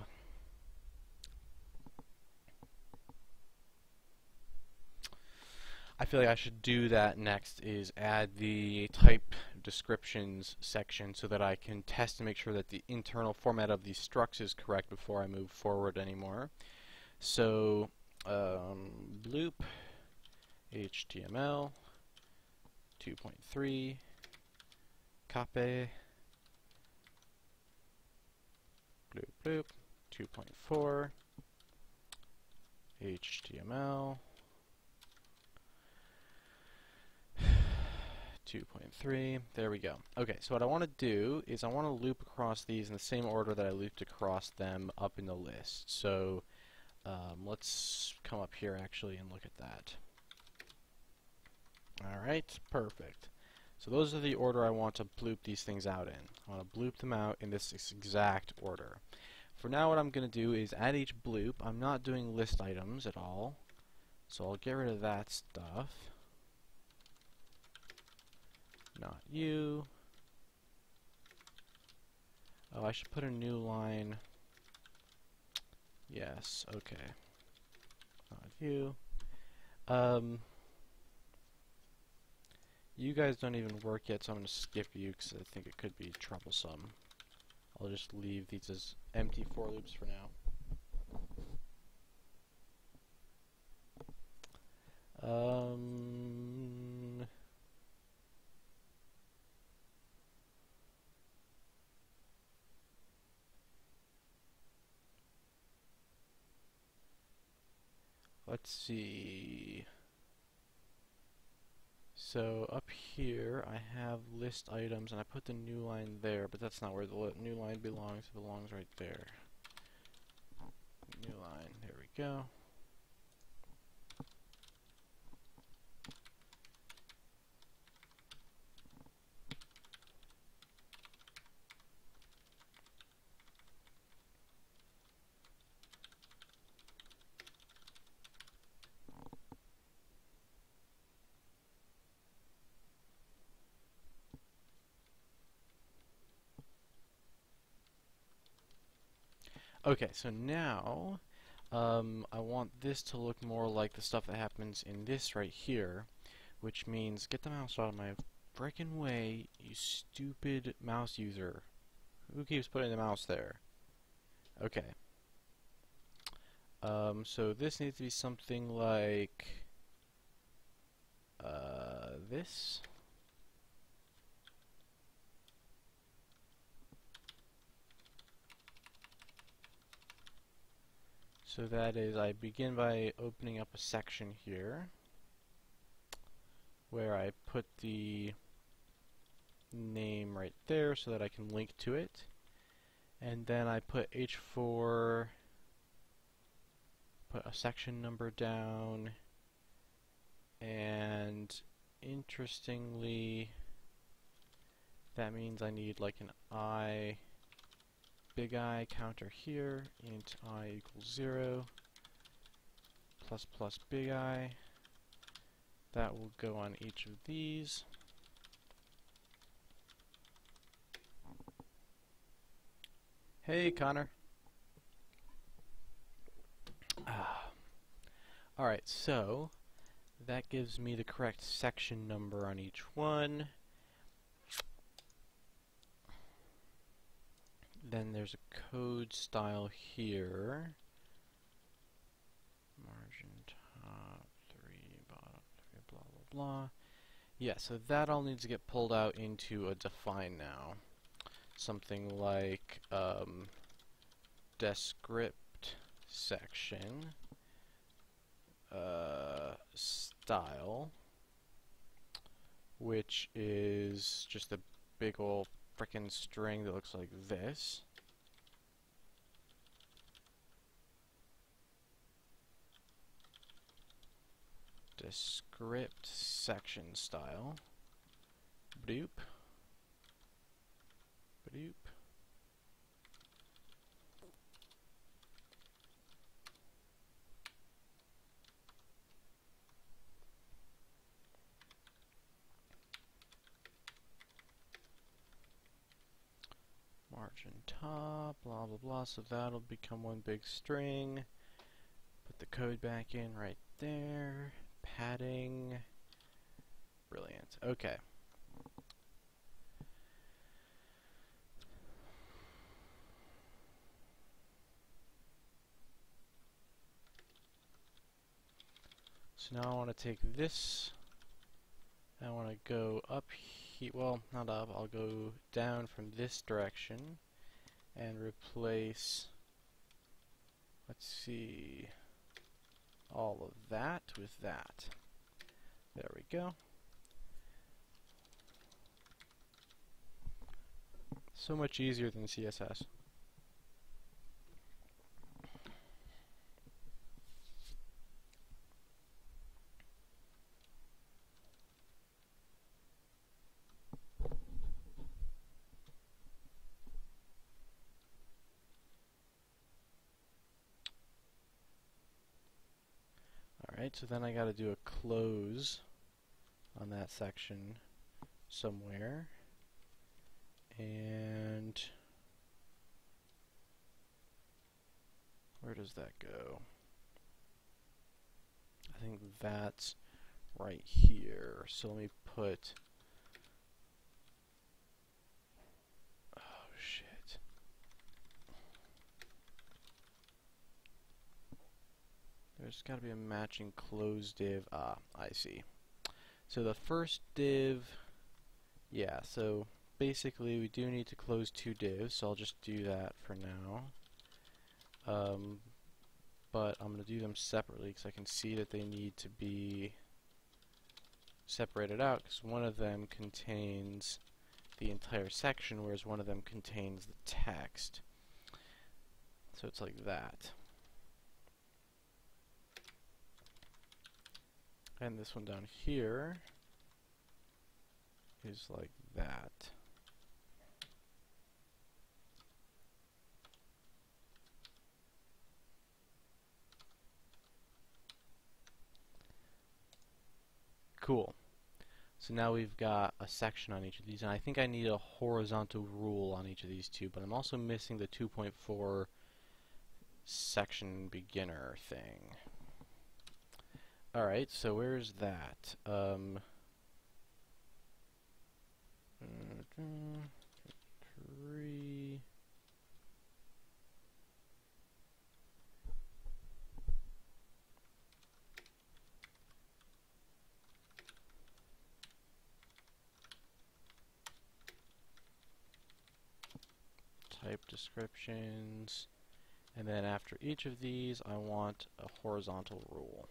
I feel like I should do that next, is add the type descriptions section so that I can test and make sure that the internal format of these structs is correct before I move forward anymore. So um, bloop H T M L two point three copy bloop bloop two point four H T M L two point three. There we go. Okay, so what I want to do is I want to loop across these in the same order that I looped across them up in the list. So um, let's come up here actually and look at that. Alright, perfect. So those are the order I want to bloop these things out in. I want to bloop them out in this exact order. For now, what I'm going to do is add each bloop. I'm not doing list items at all, so I'll get rid of that stuff. Not you. Oh, I should put a new line. Yes, okay. Not you. Um, you guys don't even work yet, so I'm going to skip you because I think it could be troublesome. I'll just leave these as empty for loops for now. Um... Let's see. So up here I have list items and I put the new line there, but that's not where the new line belongs. It belongs right there. New line, there we go. Okay, so now um, I want this to look more like the stuff that happens in this right here, which means get the mouse out of my frickin' way, you stupid mouse user. Who keeps putting the mouse there? Okay. Um, so this needs to be something like uh, this. So that is, I begin by opening up a section here where I put the name right there so that I can link to it, and then I put H four, put a section number down, and interestingly that means I need like an I, big I counter here, int I equals zero, plus plus big I. That will go on each of these. Hey, Connor. Ah. Alright, so that gives me the correct section number on each one. Then there's a code style here. Margin top three, bottom three, blah blah blah. Yeah, so that all needs to get pulled out into a define now. Something like um, descript section uh, style, which is just a big ol' frickin' string that looks like this. Descript section style. Bloop. Bloop. Margin top, blah blah blah, so that'll become one big string. Put the code back in right there. Padding. Brilliant. Okay. So now I want to take this, I want to go up here, well, not up, I'll go down from this direction and replace, let's see, all of that with that. There we go. So much easier than C S S. Alright, so then I gotta do a close on that section somewhere. And where does that go? I think that's right here. So let me put, oh shit. There's got to be a matching close div. Ah, I see. So the first div, yeah, so basically we do need to close two divs, so I'll just do that for now. Um, but I'm going to do them separately because I can see that they need to be separated out because one of them contains the entire section whereas one of them contains the text. So it's like that. And this one down here is like that. Cool. So now we've got a section on each of these, and I think I need a horizontal rule on each of these two, but I'm also missing the two point four section beginner thing. Alright, so where's that? Um, Three. Type descriptions. And then after each of these, I want a horizontal rule.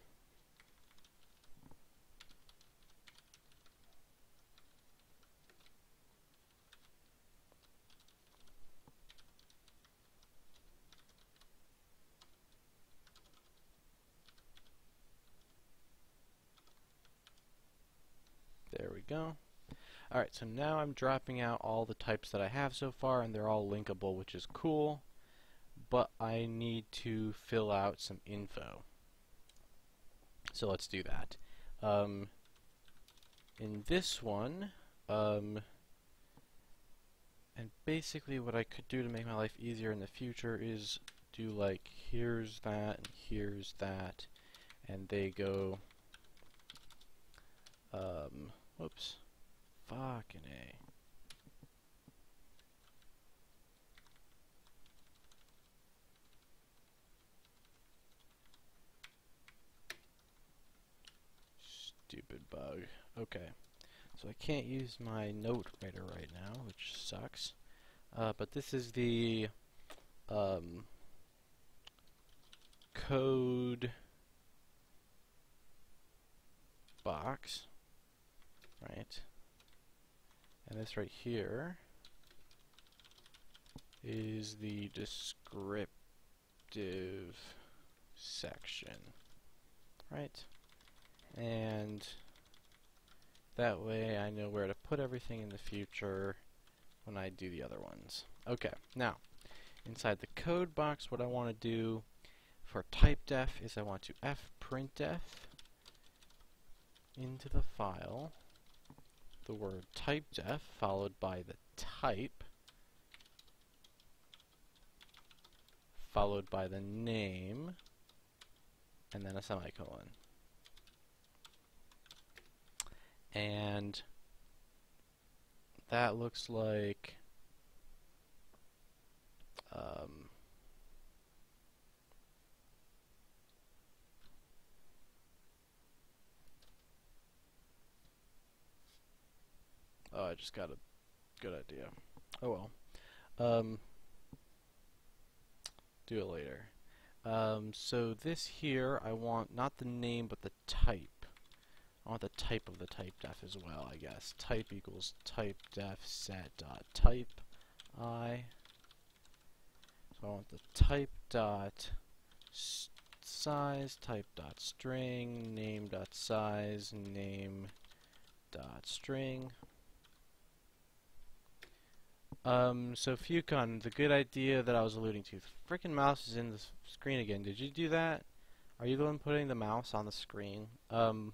There we go. Alright, so now I'm dropping out all the types that I have so far, and they're all linkable, which is cool. But I need to fill out some info. So let's do that. Um, in this one, um, and basically what I could do to make my life easier in the future is do like, here's that, and here's that, and they go, um, whoops, fucking A. Stupid bug. Okay, so I can't use my note writer right now, which sucks. Uh, but this is the um, code box, right? And this right here is the descriptive section, right? And that way I know where to put everything in the future when I do the other ones. Okay, now, inside the code box, what I want to do for typedef is I want to fprintf into the file the word typedef followed by the type followed by the name and then a semicolon. And that looks like um, oh, I just got a good idea. Oh well. Um, do it later. Um, so this here, I want not the name, but the type. I want the type of the typedef as well, I guess. Type equals typedef set dot type I. So I want the type dot size, type dot string, name dot size, name dot string. Um, so Fucon, the good idea that I was alluding to, the frickin' mouse is in the screen again. Did you do that? Are you the one putting the mouse on the screen? Um,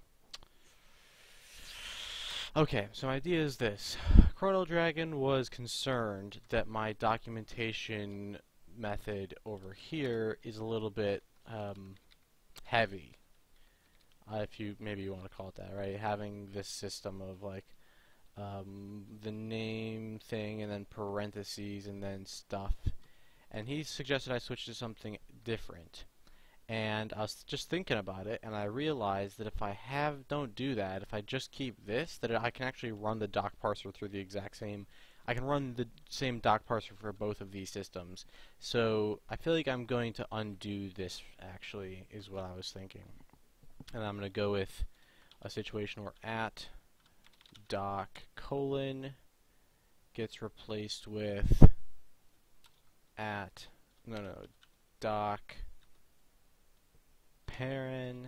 okay, so my idea is this. Chrono Dragon was concerned that my documentation method over here is a little bit um, heavy. Uh, if you, maybe you want to call it that, right? Having this system of like, Um, the name thing and then parentheses and then stuff, and he suggested I switch to something different, and I was just thinking about it and I realized that if I have don't do that, if I just keep this, that I can actually run the doc parser through the exact same I can run the same doc parser for both of these systems. So I feel like I'm going to undo this, actually, is what I was thinking, and I'm going to go with a situation where at doc colon gets replaced with at no no doc parent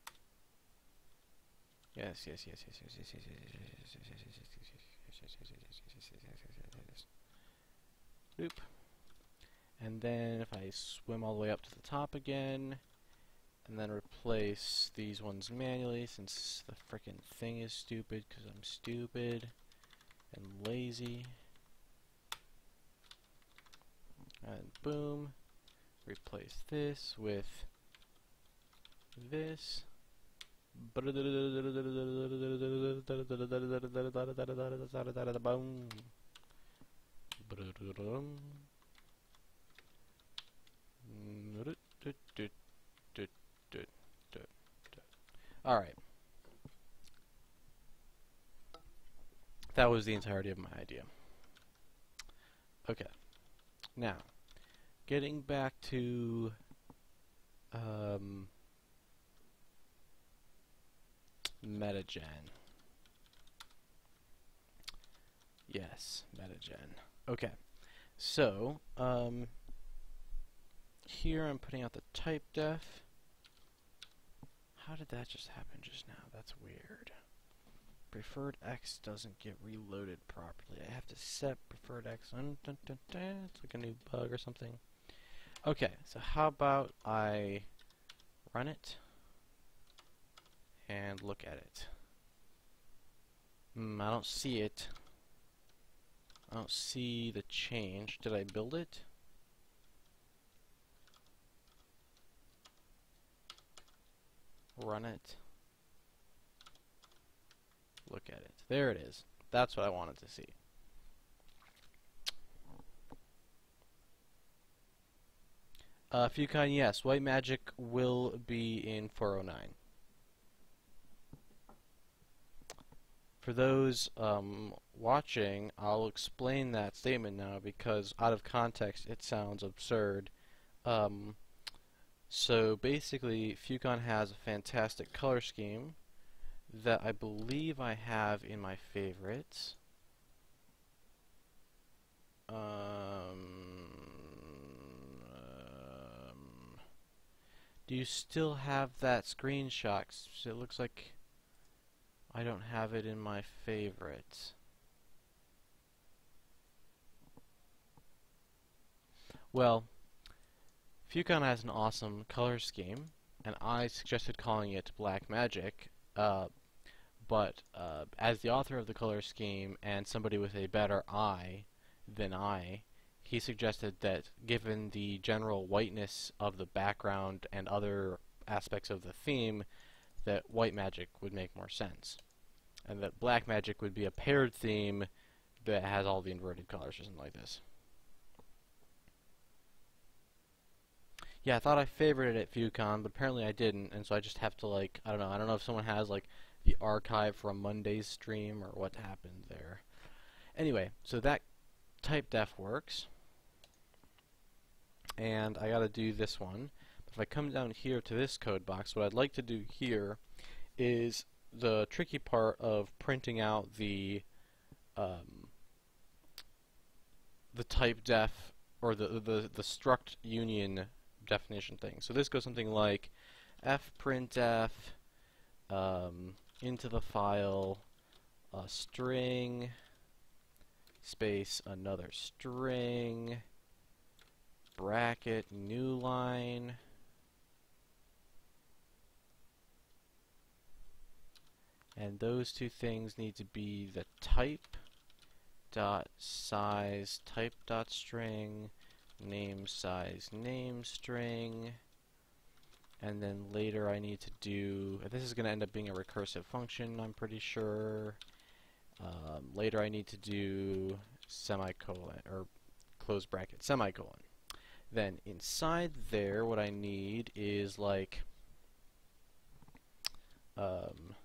yes yes yes yes yes yes yes yes yes boop, and then if I swim all the way up to the top again and then replace these ones manually since the frickin' thing is stupid because I'm stupid and lazy. And boom, replace this with this. Alright. That was the entirety of my idea. Okay. Now, getting back to um, MetaGen. Yes, MetaGen. Okay. So, um, here I'm putting out the type def. How did that just happen just now? That's weird. Preferred X doesn't get reloaded properly. I have to set preferred X. Dun, dun, dun, dun. It's like a new bug or something. Okay, so how about I run it and look at it. Hmm, I don't see it. I don't see the change. Did I build it? Run it. Look at it. There it is. That's what I wanted to see. Uh, Fucon, yes. White Magic will be in four oh nine. For those um, watching, I'll explain that statement now because out of context it sounds absurd. Um, so basically, Fucon has a fantastic color scheme that I believe I have in my favorites. Um, um, do you still have that screenshot? 'Cause it looks like I don't have it in my favorites. Well, Fucon has an awesome color scheme, and I suggested calling it Black Magic. Uh, But uh, as the author of the color scheme and somebody with a better eye than I, he suggested that given the general whiteness of the background and other aspects of the theme, that white magic would make more sense. And that black magic would be a paired theme that has all the inverted colors or something like this. Yeah, I thought I favorited it at Fucon, but apparently I didn't, and so I just have to, like, I don't know, I don't know if someone has, like, the archive from Monday's stream or what happened there. Anyway, so that type def works, and I gotta do this one. If I come down here to this code box, what I'd like to do here is the tricky part of printing out the um, the type def or the the the struct union definition thing. So this goes something like fprintf um, into the file a string space another string bracket new line and those two things need to be the type dot size type dot string name size name string, and then later I need to do, this is going to end up being a recursive function, I'm pretty sure. Um, later I need to do semicolon, or close bracket, semicolon. Then inside there what I need is like um,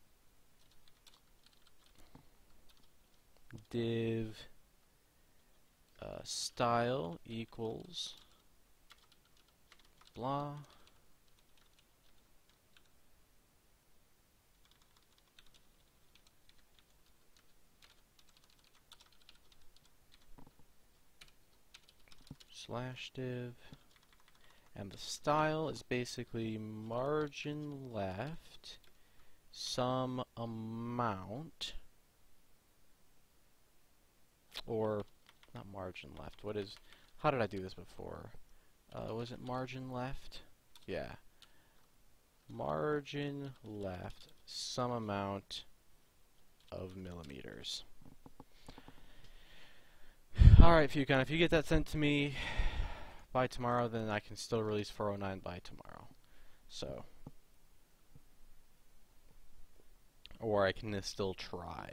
div uh, style equals blah slash div, and the style is basically margin left some amount, or not margin left, what is, how did I do this before? Uh, was it margin left? Yeah. Margin left some amount of millimeters. Alright, Fucon, if you get that sent to me by tomorrow, then I can still release four oh nine by tomorrow. So, or I can still try.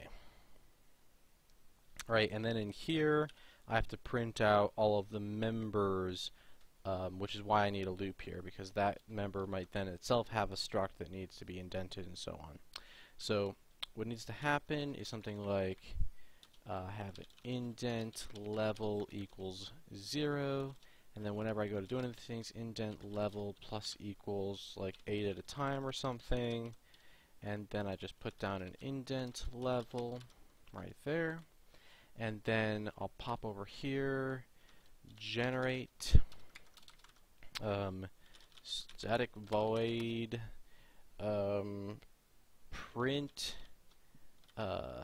Right, and then in here, I have to print out all of the members, um, which is why I need a loop here, because that member might then itself have a struct that needs to be indented and so on. So what needs to happen is something like uh, have an indent level equals zero, and then whenever I go to do any of the things, indent level plus equals like eight at a time or something, and then I just put down an indent level right there. And then I'll pop over here, generate um, static void um, print uh,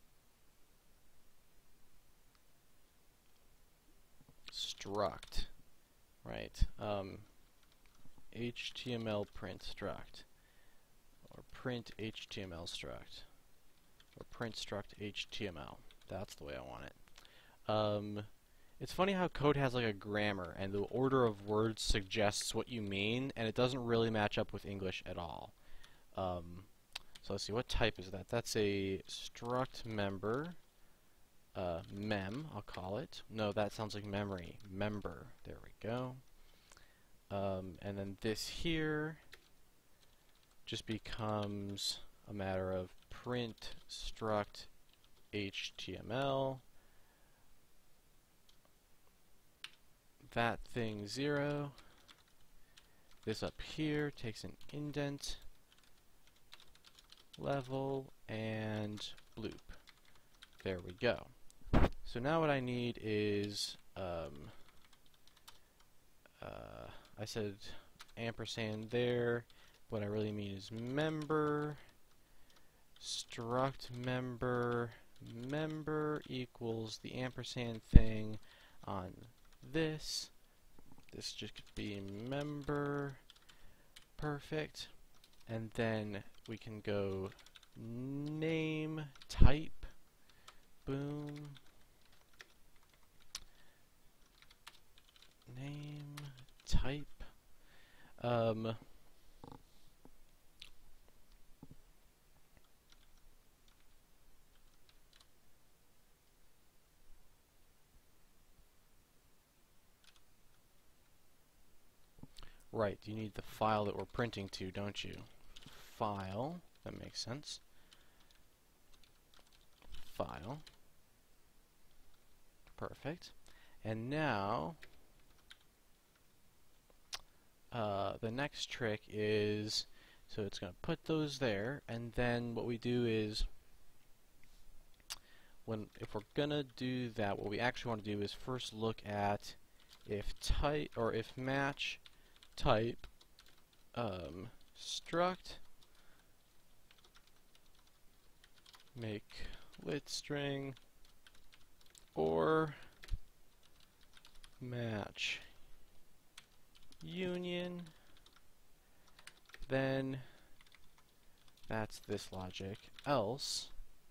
struct, right? Um, H T M L print struct, or print H T M L struct, or print struct H T M L. That's the way I want it. Um, it's funny how code has like a grammar, and the order of words suggests what you mean, and it doesn't really match up with English at all. Um, so let's see, what type is that? That's a struct member, uh, mem, I'll call it. No, that sounds like memory. Member. There we go. Um, and then this here just becomes a matter of print struct H T M L, that thing zero, this up here takes an indent level and loop. There we go. So now what I need is, um, uh, I said ampersand there, what I really mean is member, struct member, member equals the ampersand thing on this. This just could be member, perfect. And then we can go name type, boom, name type. Um, Right, you need the file that we're printing to, don't you? File, that makes sense. File. Perfect. And now, uh, the next trick is, so it's going to put those there, and then what we do is, when if we're going to do that, what we actually want to do is first look at if type, or if match type um, struct make lit string or match union, then that's this logic. Else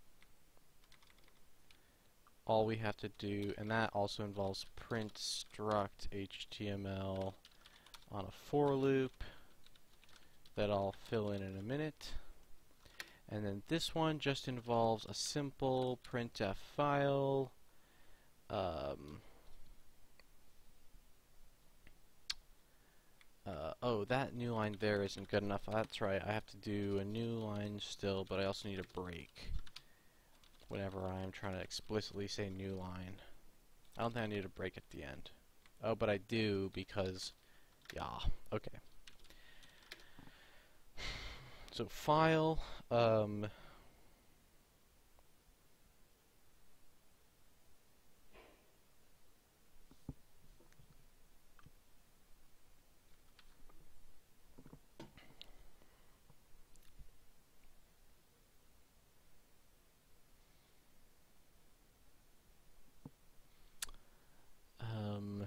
all we have to do, and that also involves print struct H T M L on a for loop that I'll fill in in a minute. And then this one just involves a simple printf file. Um, uh, oh, that new line there isn't good enough. That's right, I have to do a new line still, but I also need a break whenever I'm trying to explicitly say new line. I don't think I need a break at the end. Oh, but I do because yeah, okay. So file, um, um,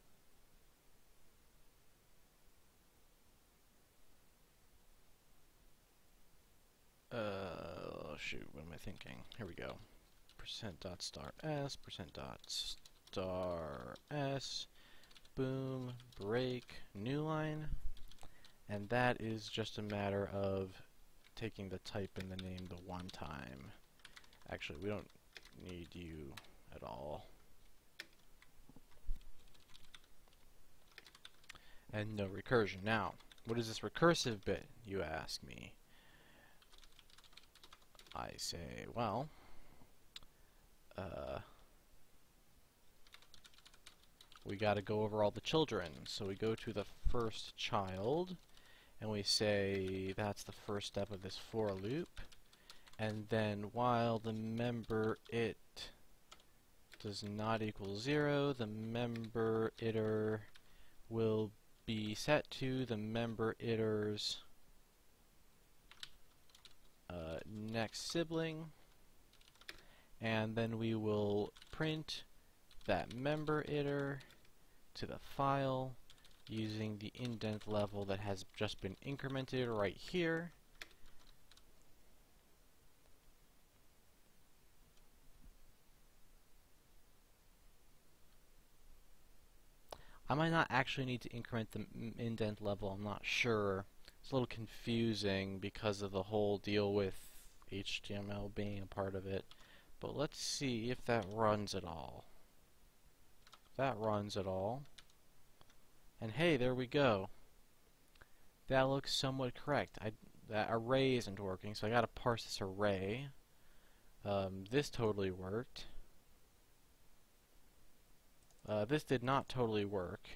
Uh, shoot, what am I thinking? Here we go. Percent dot star s, percent dot star s, boom, break, new line, and that is just a matter of taking the type in the name the one time. Actually, we don't need you at all. And no recursion. Now, what is this recursive bit, you ask me? I say, well, uh, we gotta go over all the children. So we go to the first child, and we say that's the first step of this for loop. And then while the member it does not equal zero, the member iter will be set to the member iter's uh, next sibling, and then we will print that member iter to the file using the indent level that has just been incremented right here. I might not actually need to increment the indent level, I'm not sure. It's a little confusing because of the whole deal with H T M L being a part of it. But let's see if that runs at all. That runs at all. And hey, there we go. That looks somewhat correct. I, that array isn't working, so I gotta parse this array. Um, this totally worked. Uh, this did not totally work,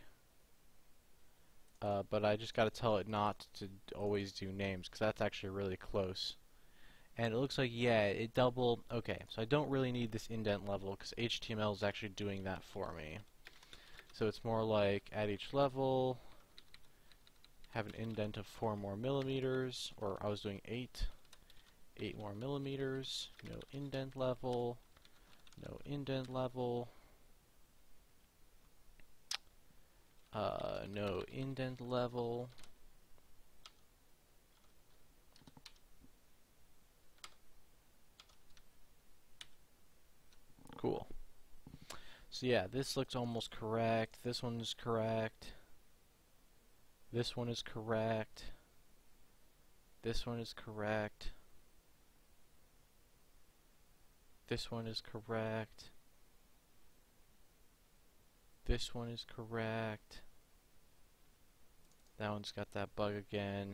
uh, but I just got to tell it not to always do names, because that's actually really close. And it looks like, yeah, it doubled. Okay, so I don't really need this indent level, because H T M L is actually doing that for me. So it's more like, at each level, have an indent of four more millimeters, or I was doing eight, eight more millimeters, no indent level, no indent level, Uh, no indent level. Cool. So yeah, this looks almost correct. This one is correct. This one is correct. This one is correct. This one is correct. This one is correct. That one's got that bug again.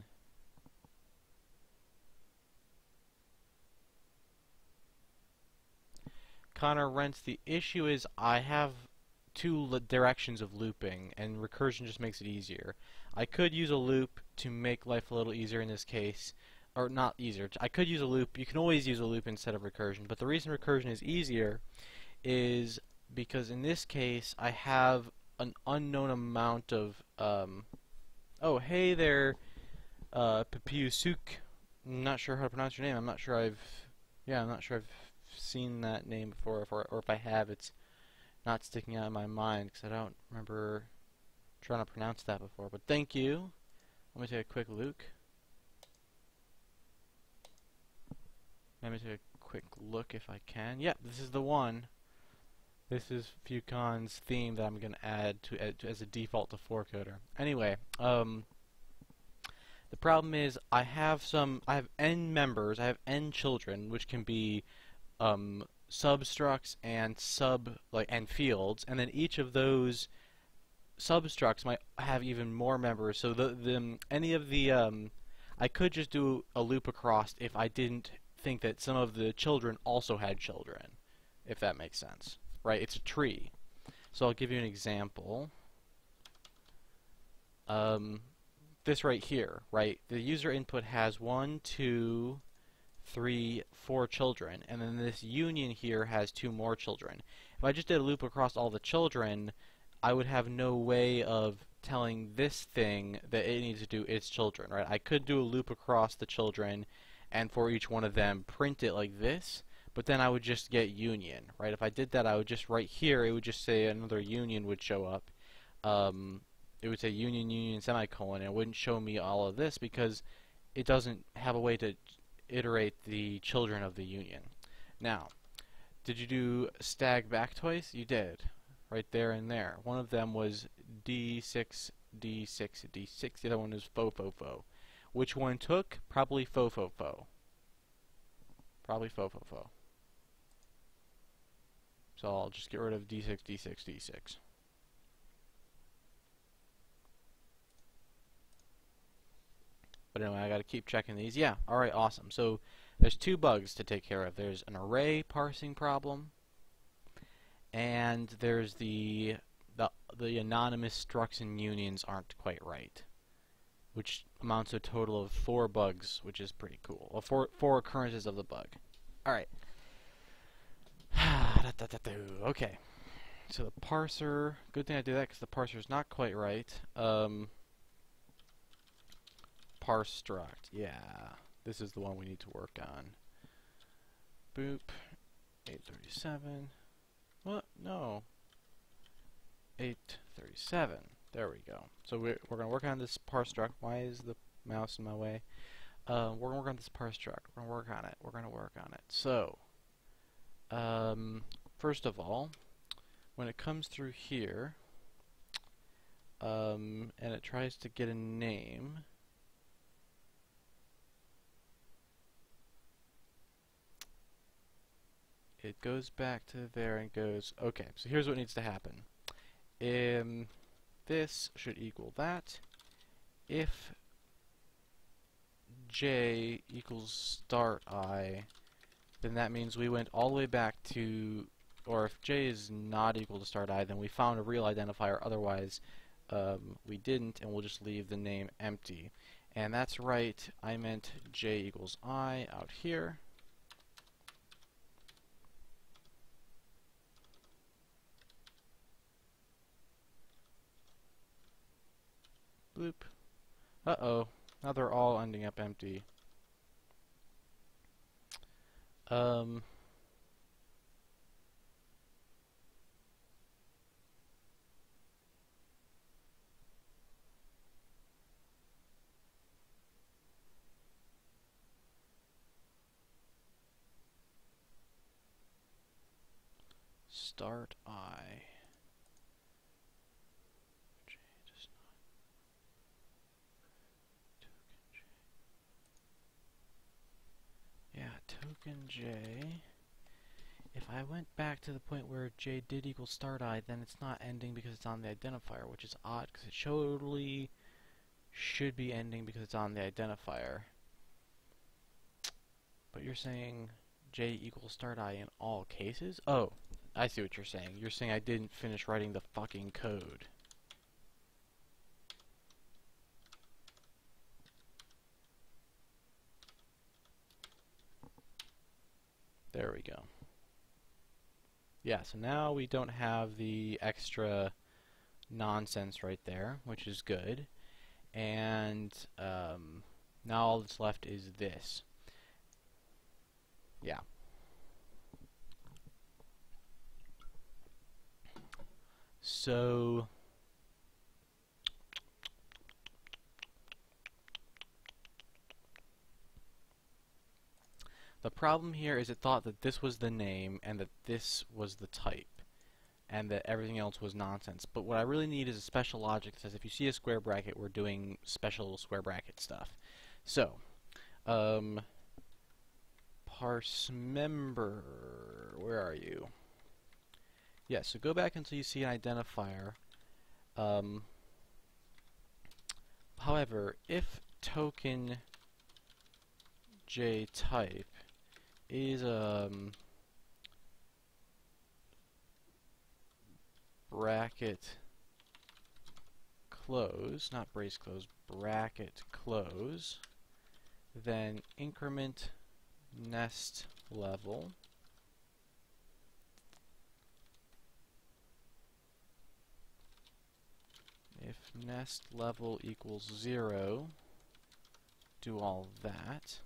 Connor Rents, the issue is I have two directions of looping, and recursion just makes it easier. I could use a loop to make life a little easier in this case, or not easier. I could use a loop. You can always use a loop instead of recursion, but the reason recursion is easier is because in this case I have an unknown amount of um oh hey there uh Papiusuk. I'm not sure how to pronounce your name. I'm not sure I've yeah I'm not sure I've seen that name before, or, or if I have, it's not sticking out in my mind because I don't remember trying to pronounce that before. But thank you. Let me take a quick look. Let me take a quick look if I can. Yep, this is the one. This is Fucon's theme that I'm going to add to, uh, to as a default to four coder. Anyway, um, the problem is I have some, I have n members, I have n children, which can be um, substructs and sub like and fields, and then each of those substructs might have even more members. So the the any of the um, I could just do a loop across if I didn't think that some of the children also had children, if that makes sense. Right, it's a tree. So I'll give you an example. Um, this right here, right? The user input has one, two, three, four children, and then this union here has two more children. If I just did a loop across all the children, I would have no way of telling this thing that it needs to do its children, right? I could do a loop across the children, and for each one of them print it like this. But then I would just get union, right? If I did that, I would just, right here, it would just say another union would show up. Um, it would say union, union, semicolon, and it wouldn't show me all of this because it doesn't have a way to iterate the children of the union. Now, did you do stag back twice? You did, right there and there. One of them was D six, D six, D six. The other one is fo, fo, fo. which one took? Probably fo fo fo. Probably fo fo fo. So I'll just get rid of d six, d six, d six. But anyway, I gotta keep checking these. Yeah, alright, awesome. So there's two bugs to take care of. There's an array parsing problem, and there's the the, the anonymous structs and unions aren't quite right, which amounts to a total of four bugs, which is pretty cool. Well, four, four occurrences of the bug. Alright. Okay. So the parser, good thing I did that because the parser is not quite right. Um, parse struct, yeah. This is the one we need to work on. Boop. eight thirty-seven. What? No. eight thirty-seven. There we go. So we're, we're going to work on this parse struct. Why is the mouse in my way? Uh, we're going to work on this parse struct. We're going to work on it. We're going to work on it. So, um, first of all, when it comes through here, um, and it tries to get a name, it goes back to there and goes, okay, so here's what needs to happen. Um, this should equal that. If j equals start I, then that means we went all the way back to, or if j is not equal to start I, then we found a real identifier, otherwise um, we didn't, and we'll just leave the name empty. And that's right, I meant j equals I out here. Bloop. Uh-oh. Now they're all ending up empty. Um... Start I. J does not. Token J. Yeah, token J. If I went back to the point where J did equal start I, then it's not ending because it's on the identifier, which is odd because it totally should be ending because it's on the identifier. But you're saying J equals start I in all cases? Oh, I see what you're saying. You're saying I didn't finish writing the fucking code. There we go. Yeah, so now we don't have the extra nonsense right there, which is good. And um, now all that's left is this. Yeah. So the problem here is it thought that this was the name and that this was the type and that everything else was nonsense. But what I really need is a special logic that says if you see a square bracket, we're doing special square bracket stuff. So, um, parse member, where are you? Yeah, so go back until you see an identifier. Um, however, if token J type is um, bracket close, not brace close, bracket close, then increment nest level if nest level equals zero, do all that.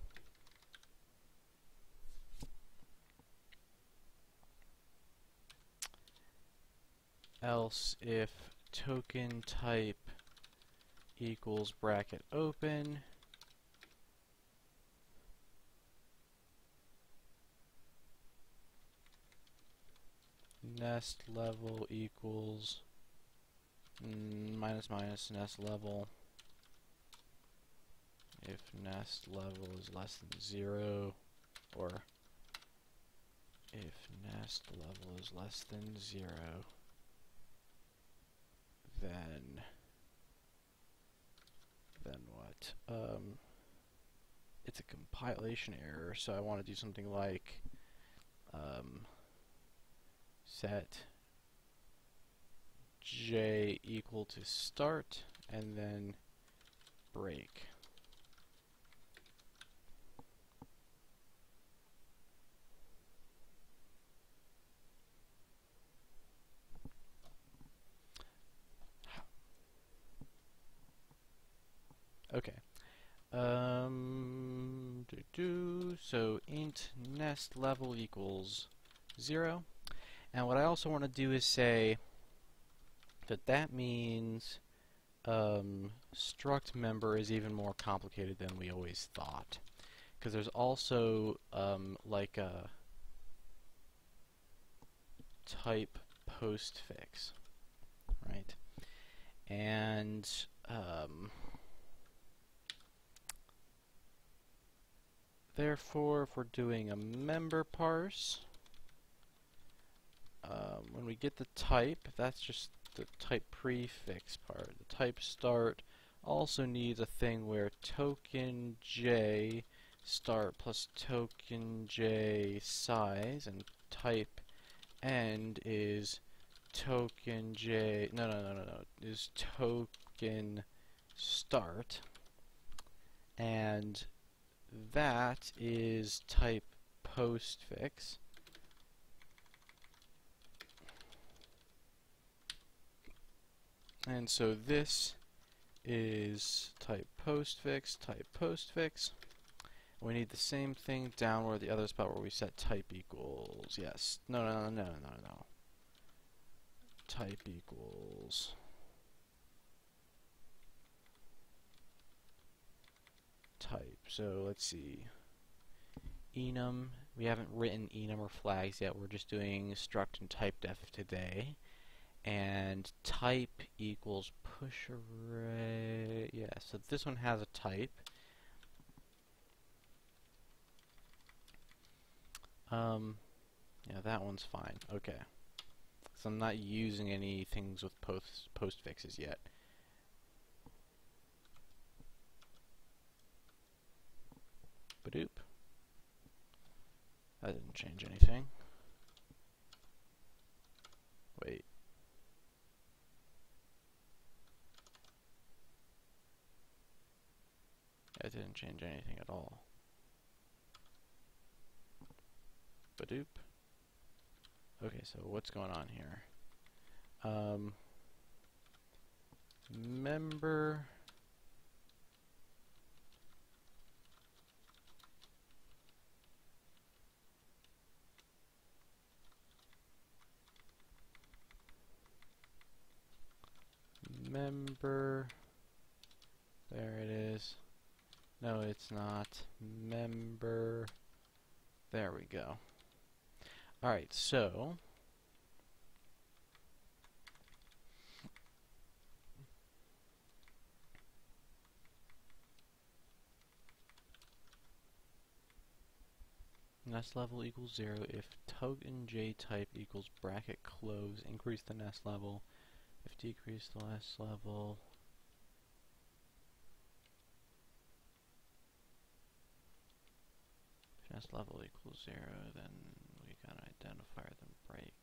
Else if token type equals bracket open, nest level equals mm, minus minus nest level if nest level is less than zero, or if nest level is less than zero, then then what? Um, it's a compilation error, so I want to do something like um, set j equal to start and then break. Okay. Um, doo -doo. So int nest level equals zero. And what I also want to do is say that that means um, struct member is even more complicated than we always thought. Because there's also um, like a type postfix, right? And um, therefore, if we're doing a member parse, um, when we get the type, that's just the type prefix part. The type start also needs a thing where token j start plus token j size, and type end is token j, no, no, no, no, no, is token start, and that is type postfix. And so this is type postfix, type postfix. We need the same thing down where the other spot where we set type equals, yes, no, no, no, no, no, no. Type equals type. So let's see. Enum, we haven't written enum or flags yet, we're just doing struct and type def today. And type equals push array. Yeah, so this one has a type. Um, yeah, that one's fine. Okay. So I'm not using any things with post postfixes yet. Badoop. That didn't change anything. Wait. That didn't change anything at all. Badoop. Okay, so what's going on here? Um, member member, there it is. No, it's not. Member, there we go. Alright, so nest level equals zero if token j type equals bracket close, increase the nest level. If decrease the nest level, if nest level equals zero, then we got an identifier, then break.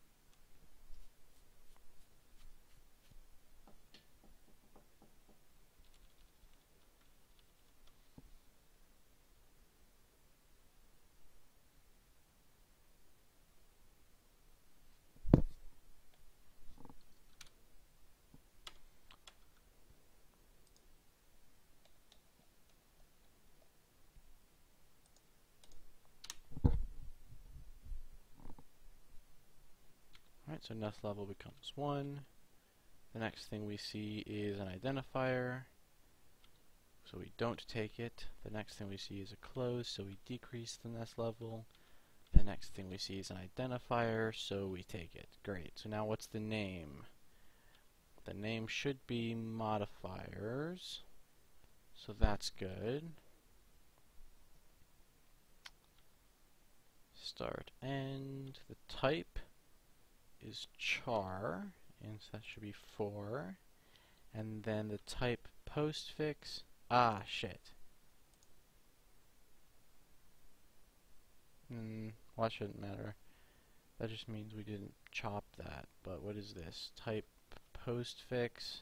Alright, so nest level becomes one. The next thing we see is an identifier, so we don't take it. The next thing we see is a close, so we decrease the nest level. The next thing we see is an identifier, so we take it. Great. So now what's the name? The name should be modifiers. So that's good. Start end. The type is char, and so that should be four. And then the type postfix. Ah, shit. Hmm, well, that shouldn't matter. That just means we didn't chop that. But what is this? Type postfix.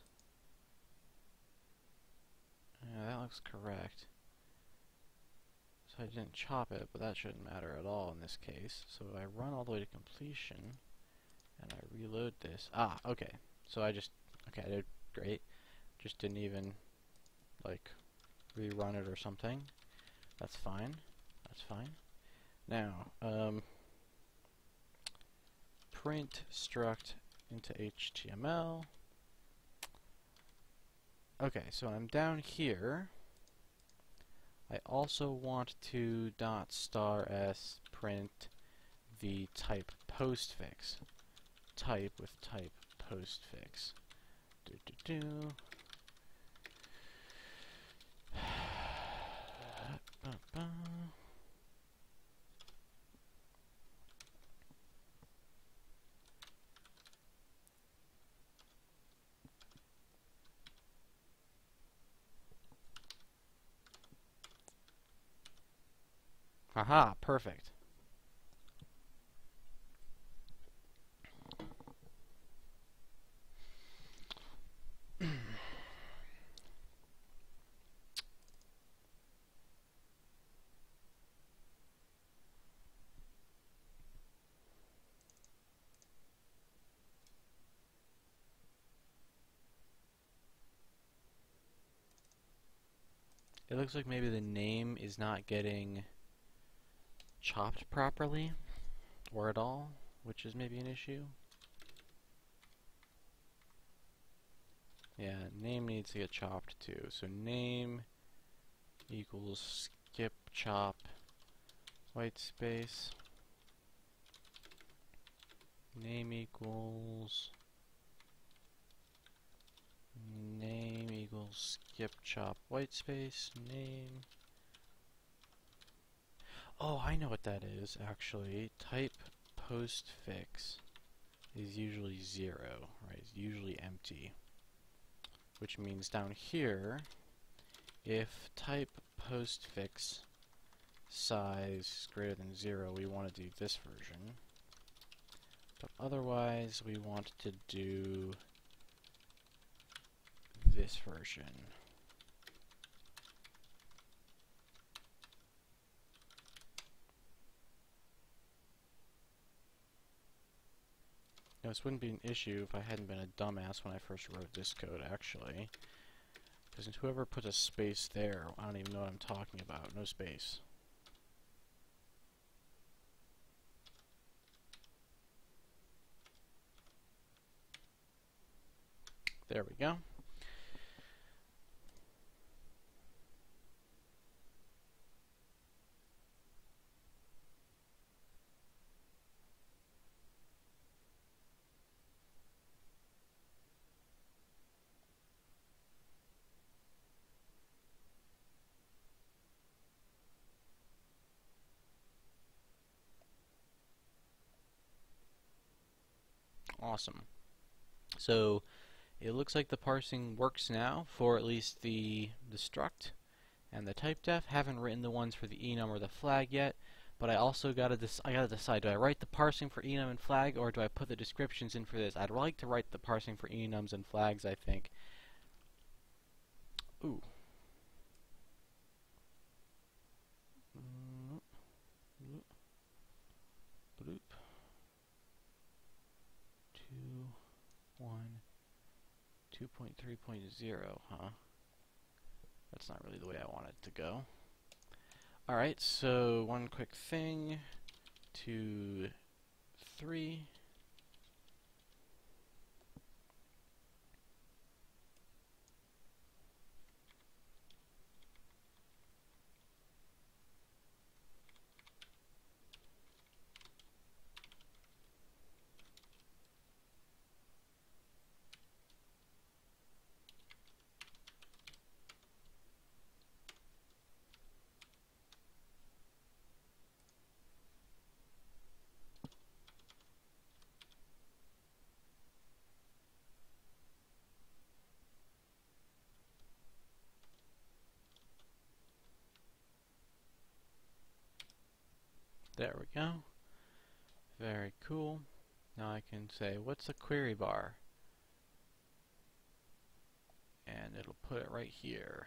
Yeah, that looks correct. So I didn't chop it, but that shouldn't matter at all in this case. So I run all the way to completion, and I reload this. Ah, okay. So I just, okay, I did great. Just didn't even, like, rerun it or something. That's fine. That's fine. Now, um, print struct into H T M L. Okay, so I'm down here. I also want to dot star s print the type postfix. Type with type postfix. Do do do. Ba, ba. Aha, perfect. It looks like maybe the name is not getting chopped properly, or at all, which is maybe an issue. Yeah, name needs to get chopped too. So name equals skip chop white space. Name equals name equals skip chop white space. Name. Oh, I know what that is actually. Type postfix is usually zero, right? It's usually empty. Which means down here, if type postfix size is greater than zero, we want to do this version. But otherwise, we want to do this version. Now, this wouldn't be an issue if I hadn't been a dumbass when I first wrote this code, actually. Because whoever put a space there, I don't even know what I'm talking about. No space. There we go. Awesome. So it looks like the parsing works now for at least the, the struct and the type def. Haven't written the ones for the enum or the flag yet, but I also gotta dec I gotta decide, do I write the parsing for enum and flag, or do I put the descriptions in for this? I'd like to write the parsing for enums and flags, I think. Ooh. Mm, bloop. Bloop. Two, one, two point three point zero, huh? That's not really the way I want it to go. Alright, so one quick thing. Two, three. There we go. Very cool. Now I can say, what's a query bar? And it'll put it right here.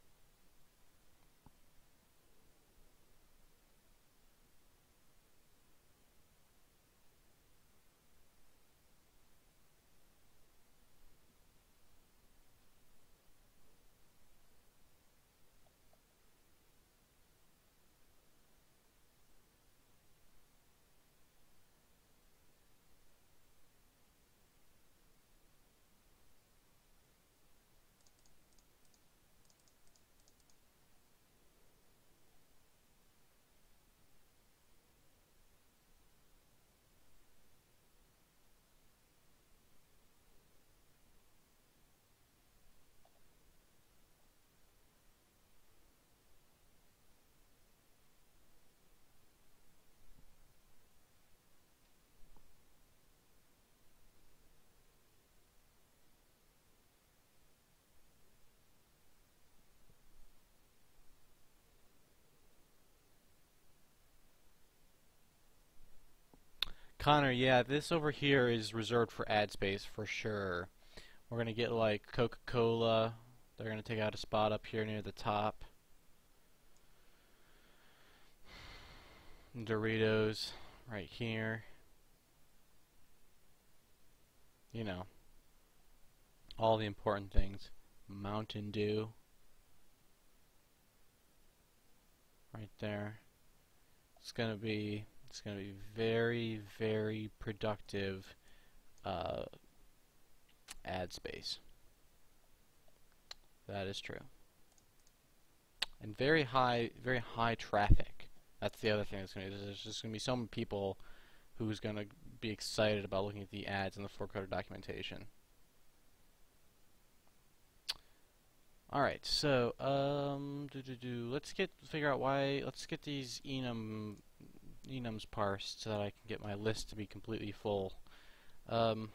Connor, yeah, this over here is reserved for ad space for sure. We're going to get like Coca-Cola. They're going to take out a spot up here near the top. Doritos right here. You know, all the important things. Mountain Dew right there. It's going to be it's going to be very, very productive uh, ad space. That is true. And very high, very high traffic. That's the other thing that's going to be. There's just going to be so many people who's going to be excited about looking at the ads in the four-color documentation. All right, so um, do do do. Let's get figure out why. Let's get these enum enums parsed so that I can get my list to be completely full. Um,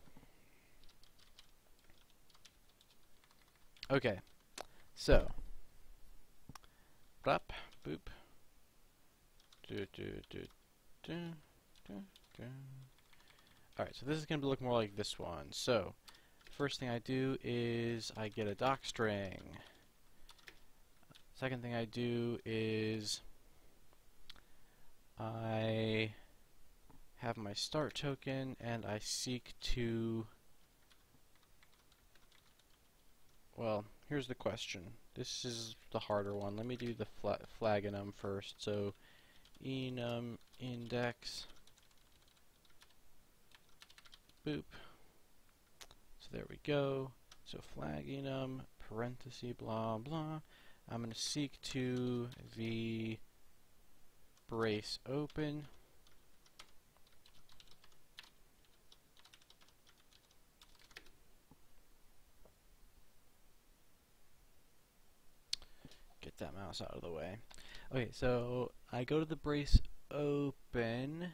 okay, so blop boop. Do do do do do do. All right, so this is going to look more like this one. So first thing I do is I get a doc string. Second thing I do is I have my start token and I seek to, well, here's the question. This is the harder one. Let me do the fla flag enum first. So enum index boop. So there we go. So flag enum parenthesis blah blah. I'm going to seek to the brace open. Get that mouse out of the way. Okay, so I go to the brace open.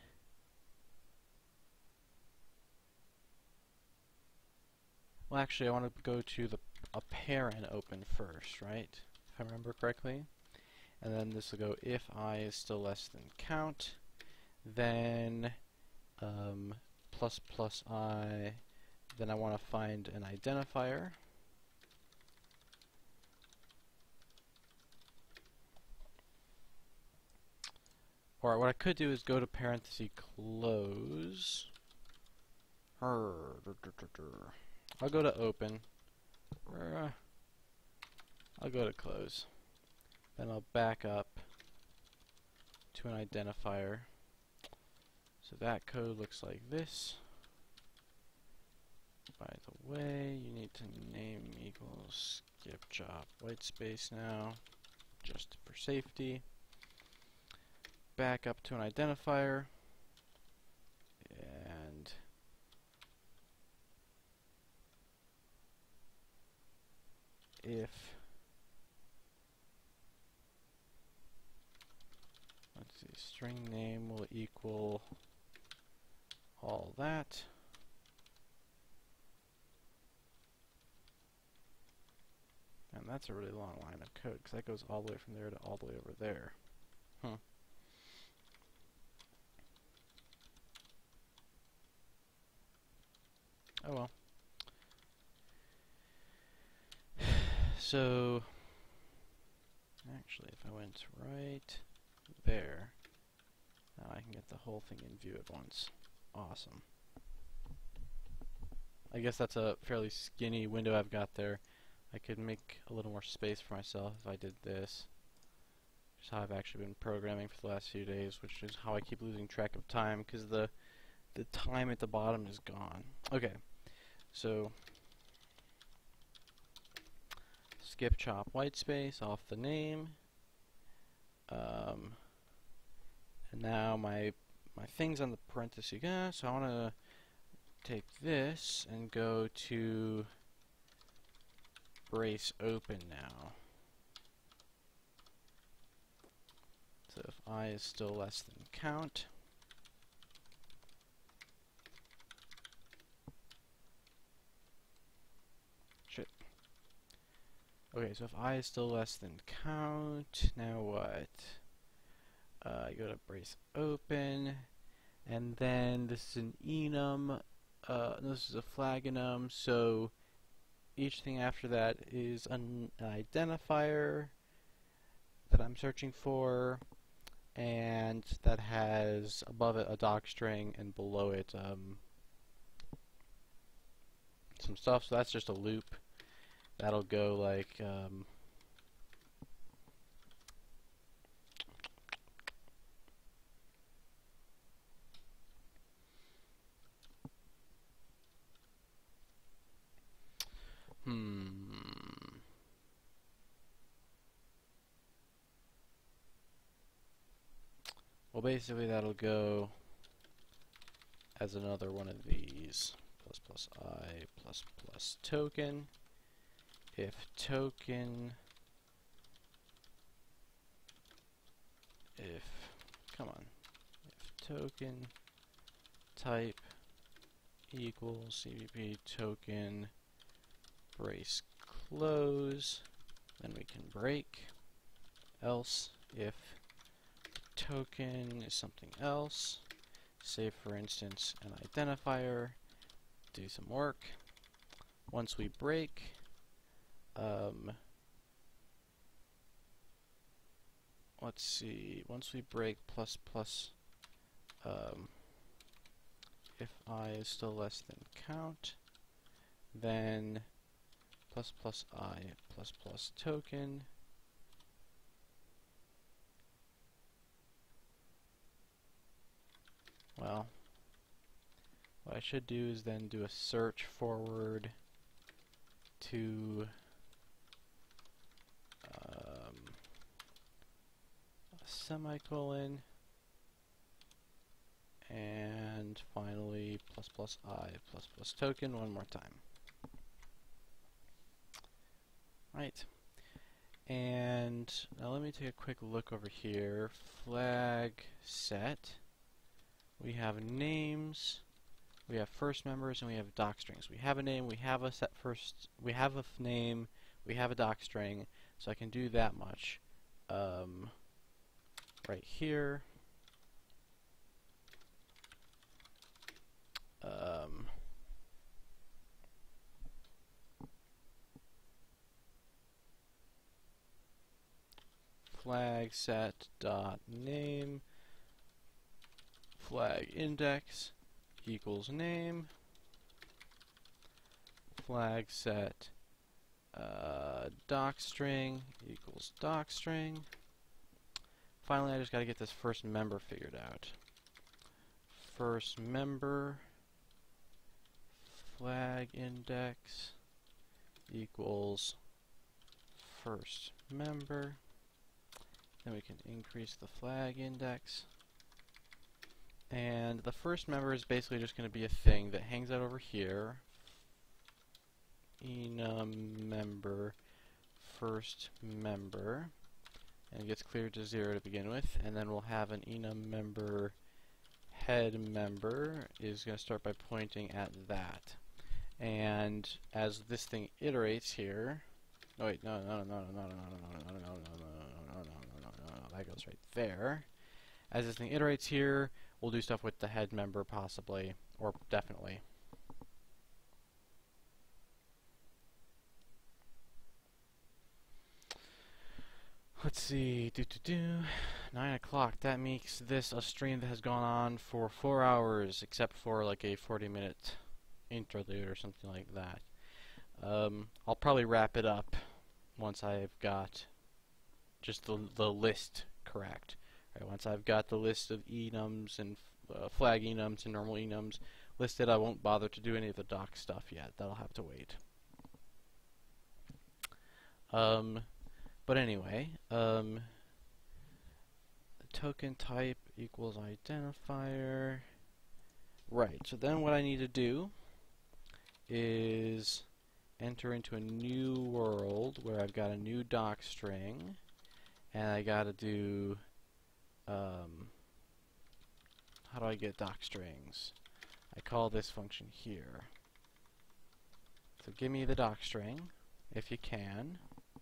Well, actually, I want to go to the a parent open first, right? If I remember correctly. And then this will go if I is still less than count. Then um, plus plus I. Then I want to find an identifier. Or what I could do is go to parenthesis close. I'll go to open. I'll go to close. Then I'll back up to an identifier. So that code looks like this. By the way, you need to name equals skip job white space now, just for safety. Back up to an identifier. And if let's see, string name will equal all that. And that's a really long line of code because that goes all the way from there to all the way over there. Huh. oh well. So, actually, if I went right there, now I can get the whole thing in view at once. Awesome. I guess that's a fairly skinny window I've got there. I could make a little more space for myself if I did this. Just how I've actually been programming for the last few days, which is how I keep losing track of time, because the the time at the bottom is gone. Okay, so skip chop white space off the name, um, and now my my thing's on the parenthesis. Yeah, so I want to take this and go to brace open now. So if I is still less than count, shit. Okay, so if I is still less than count, now what? Uh, I go to brace open, and then this is an enum. Uh, this is a flag enum, so each thing after that is an, an identifier that I'm searching for, and that has above it a docstring and below it um, some stuff. So that's just a loop. That'll go like um, hmm. Well, basically that'll go as another one of these. Plus plus I plus plus token. If token, if, come on, if token type equals C V P token brace close, then we can break. Else, if token is something else, say for instance an identifier, do some work. Once we break, um, let's see, once we break plus plus, um, if I is still less than count, then plus plus I plus plus token, well, what I should do is then do a search forward to um, a semicolon, and finally plus plus I plus plus token one more time. Right. And now let me take a quick look over here. Flag set. We have names. We have first members, and we have docstrings. We have a name, we have a set first, we have a f name, we have a docstring, so I can do that much. Um, right here. Um, flag set dot name flag index equals name, flag set uh, docstring equals docstring. Finally, I just got to get this first member figured out. First member flag index equals first member. Then we can increase the flag index. And the first member is basically just going to be a thing that hangs out over here. Enum member first member, and it gets cleared to zero to begin with. And then we'll have an enum member head member is going to start by pointing at that. And as this thing iterates here, oh wait, no, no, no, no, no, no, no, no, no, no, no, no, no, no, no, no, no, that goes right there. As this thing iterates here, we'll do stuff with the head member possibly, or definitely. let's see, do do do, nine o'clock. That makes this a stream that has gone on for four hours, except for like a forty-minute interlude or something like that. Um, I'll probably wrap it up once I've got just the the list correct. Right, once I've got the list of enums and uh, flag enums and normal enums listed, I won't bother to do any of the doc stuff yet. That'll have to wait. Um, but anyway, um, token type equals identifier. Right, so then what I need to do is enter into a new world where I've got a new doc string, and I gotta do, um, how do I get doc strings? I call this function here. So give me the doc string, if you can.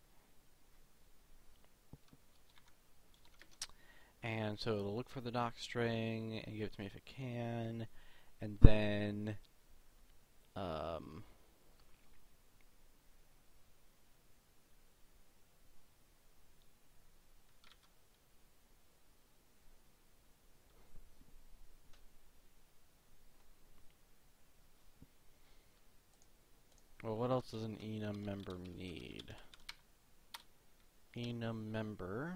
And so it'll look for the doc string and give it to me if it can, and then um, well, what else does an enum member need? Enum member.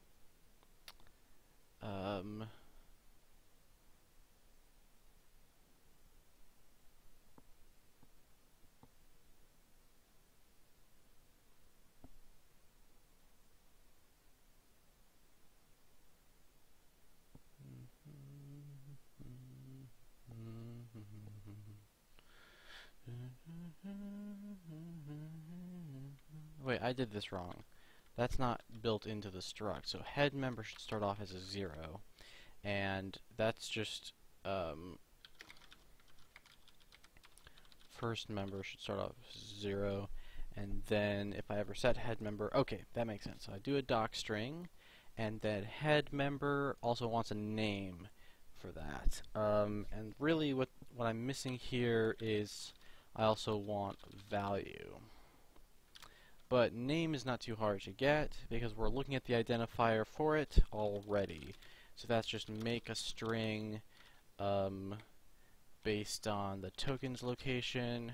Um, Wait, I did this wrong. That's not built into the struct. So head member should start off as a zero, and that's just um, first member should start off as zero, and then if I ever set head member, okay, that makes sense. So I do a doc string, and then head member also wants a name for that. Um, and really, what what I'm missing here is I also want value. But name is not too hard to get because we're looking at the identifier for it already. So that's just make a string um, based on the token's location.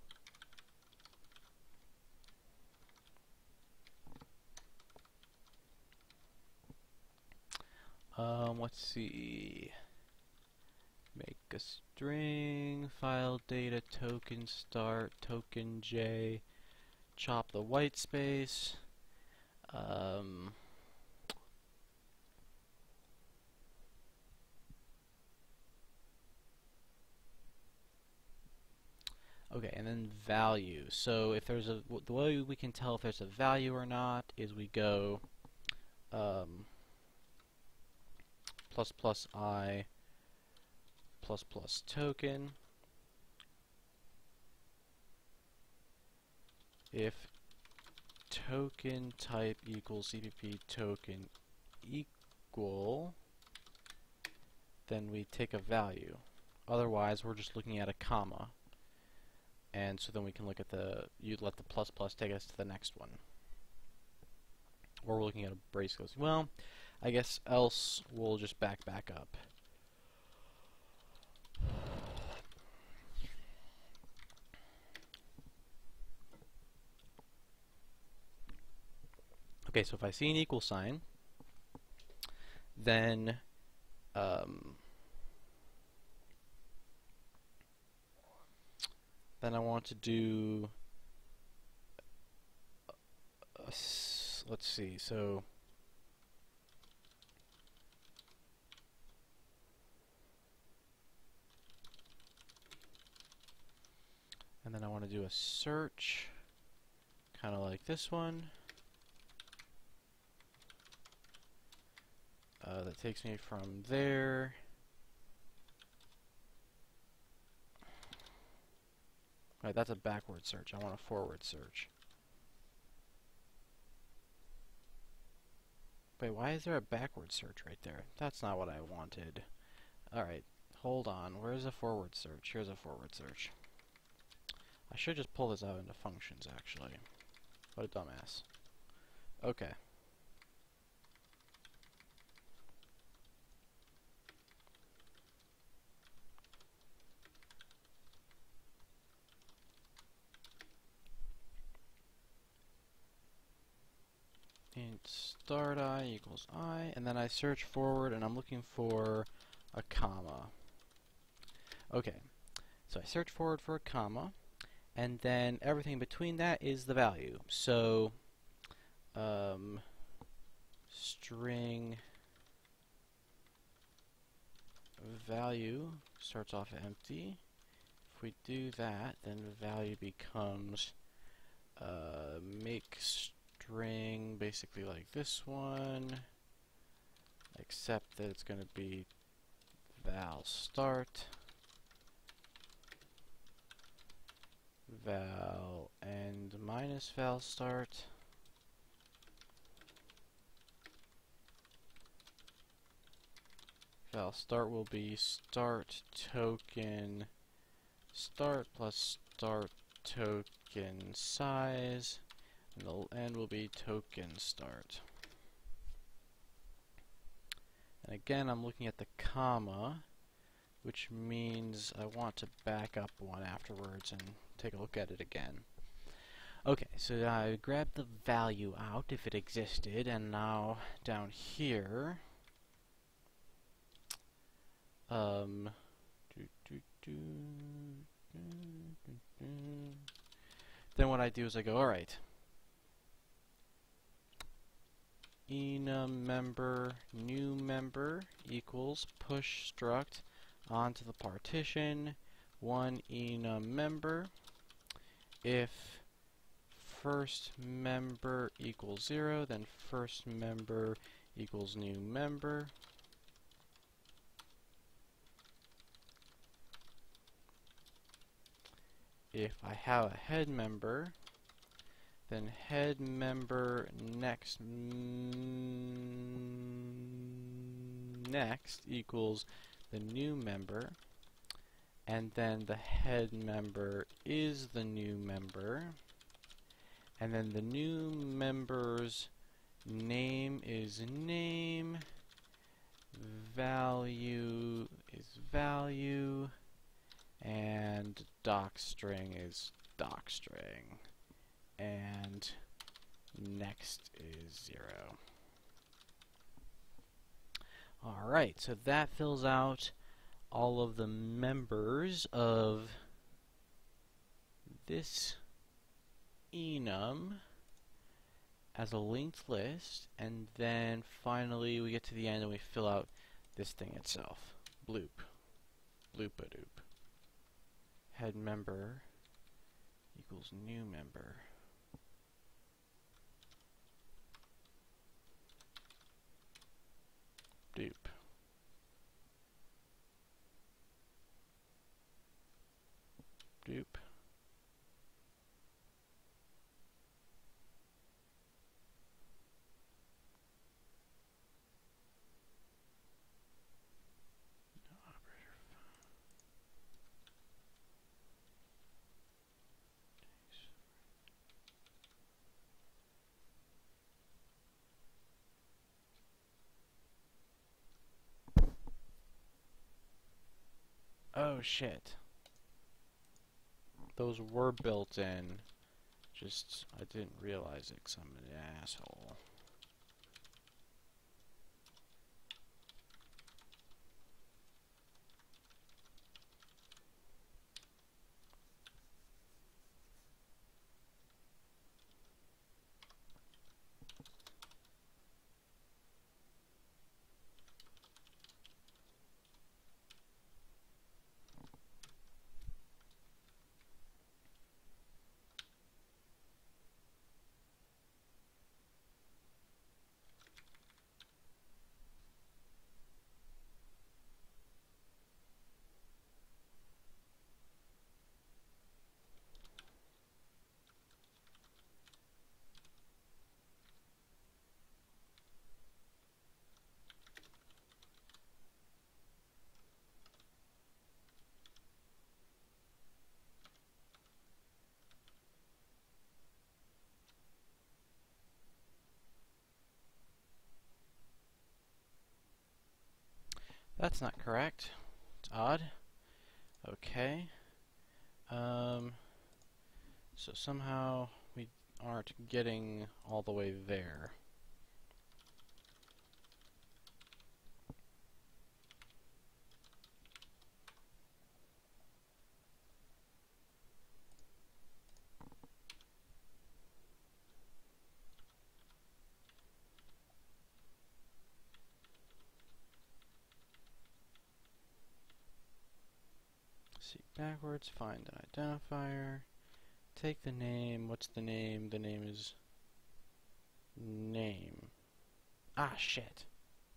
Um, let's see. Make a string, file data, token start, token J. Chop the white space. Um, okay, and then value. So if there's a, the way we can tell if there's a value or not is we go um, plus plus I plus plus token. If token type equals C P P token equal, then we take a value. Otherwise, we're just looking at a comma. And so then we can look at the, you'd let the plus plus take us to the next one. Or we're looking at a brace goes, well, I guess else we'll just back back up. Okay, so if I see an equal sign, then um, then I want to do a, let's see, so and then I want to do a search, kind of like this one. Uh, that takes me from there. Right, that's a backward search. I want a forward search. Wait, why is there a backward search right there? That's not what I wanted. Alright, hold on. Where's a forward search? Here's a forward search. I should just pull this out into functions, actually. What a dumbass. Okay. int start I equals I, and then I search forward and I'm looking for a comma. Okay, so I search forward for a comma, and then everything between that is the value. So, um, string value starts off empty. If we do that, then the value becomes uh, make string basically like this one, except that it's going to be val start, val end minus val start, val start will be start token start plus start token size, and the end will be token start. And again, I'm looking at the comma, which means I want to back up one afterwards and take a look at it again. Okay, so I grabbed the value out if it existed, and now down here, um, do, do, do, do, do, do. Then what I do is I go, alright, enum member new member equals push struct onto the partition one enum member if first member equals zero, then first member equals new member. If I have a head member, then head member next mm, next equals the new member, and then the head member is the new member, and then the new member's name is name, value is value, and docstring is docstring, and next is zero. Alright, so that fills out all of the members of this enum as a linked list, and then finally we get to the end and we fill out this thing itself. Bloop. Bloop-a-doop. Head member equals new member. Doop. Doop. Oh shit. Those were built in. Just, I didn't realize it because I'm an asshole. That's not correct. It's odd. Okay. Um, so somehow we aren't getting all the way there. Seek backwards, find an identifier. Take the name. What's the name? The name is name. Ah, shit.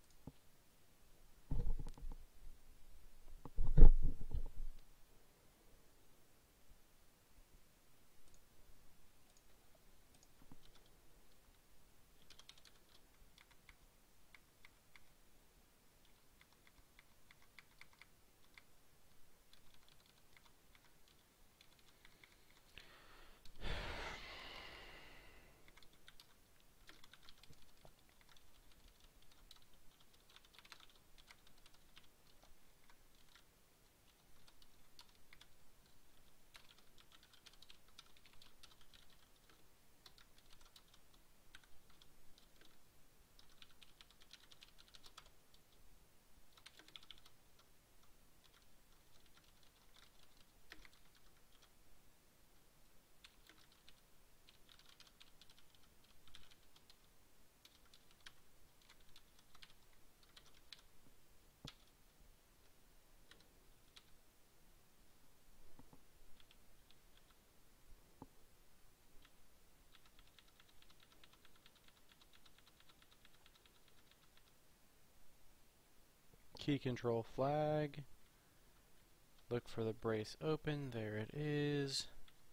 Key control flag. Look for the brace open. There it is.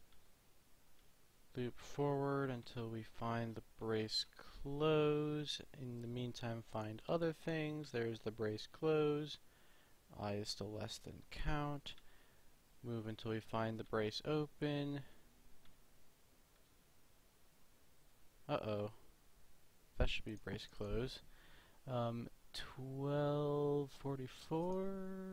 Loop forward until we find the brace close. In the meantime, find other things. There's the brace close. I is still less than count. Move until we find the brace open. Uh-oh. That should be brace close. Um, twelve forty-four.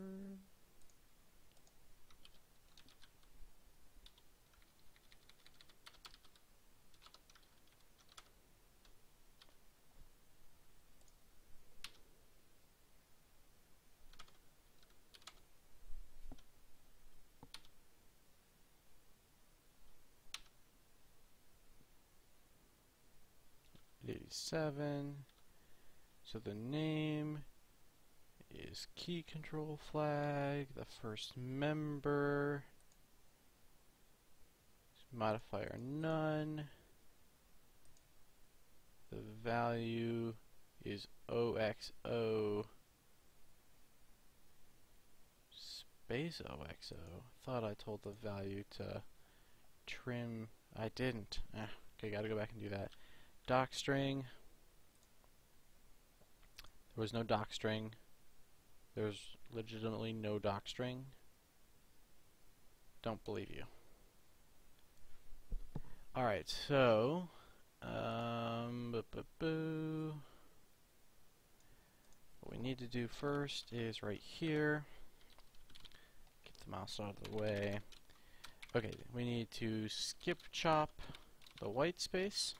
eighty-seven. So the name is key control flag. The first member is modifier none. The value is O X O space O X O. Thought I told the value to trim. I didn't. Ah, okay, gotta go back and do that. Docstring. There was no docstring. There's legitimately no docstring. Don't believe you. Alright, so um, boo -boo -boo. What we need to do first is right here. Get the mouse out of the way. Okay, we need to skip chop the white space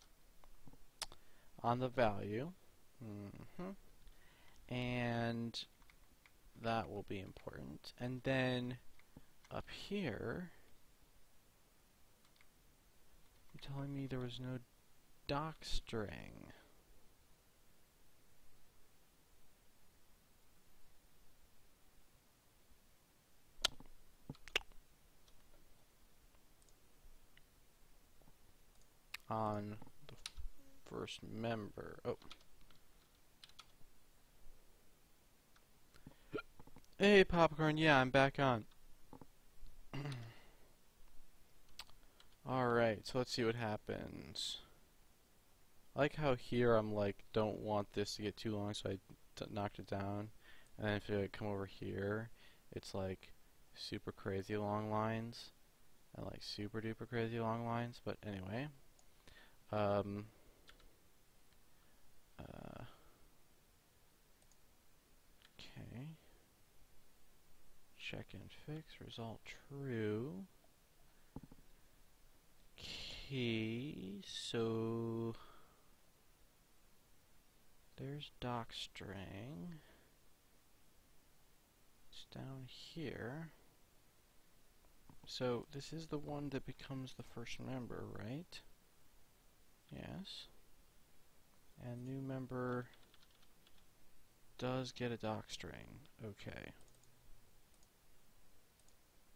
on the value. Mm-hmm. And that will be important. And then up here, you're telling me there was no docstring. On the first member. Oh. Hey, Popcorn, yeah, I'm back on. Alright, so let's see what happens. I like how here I'm like, don't want this to get too long, so I t knocked it down. And then if I come over here, it's like super crazy long lines. And like super duper crazy long lines, but anyway. Um, uh, okay. Check and fix, result true. Okay, so there's docstring. It's down here. So this is the one that becomes the first member, right? Yes. And new member does get a docstring. Okay.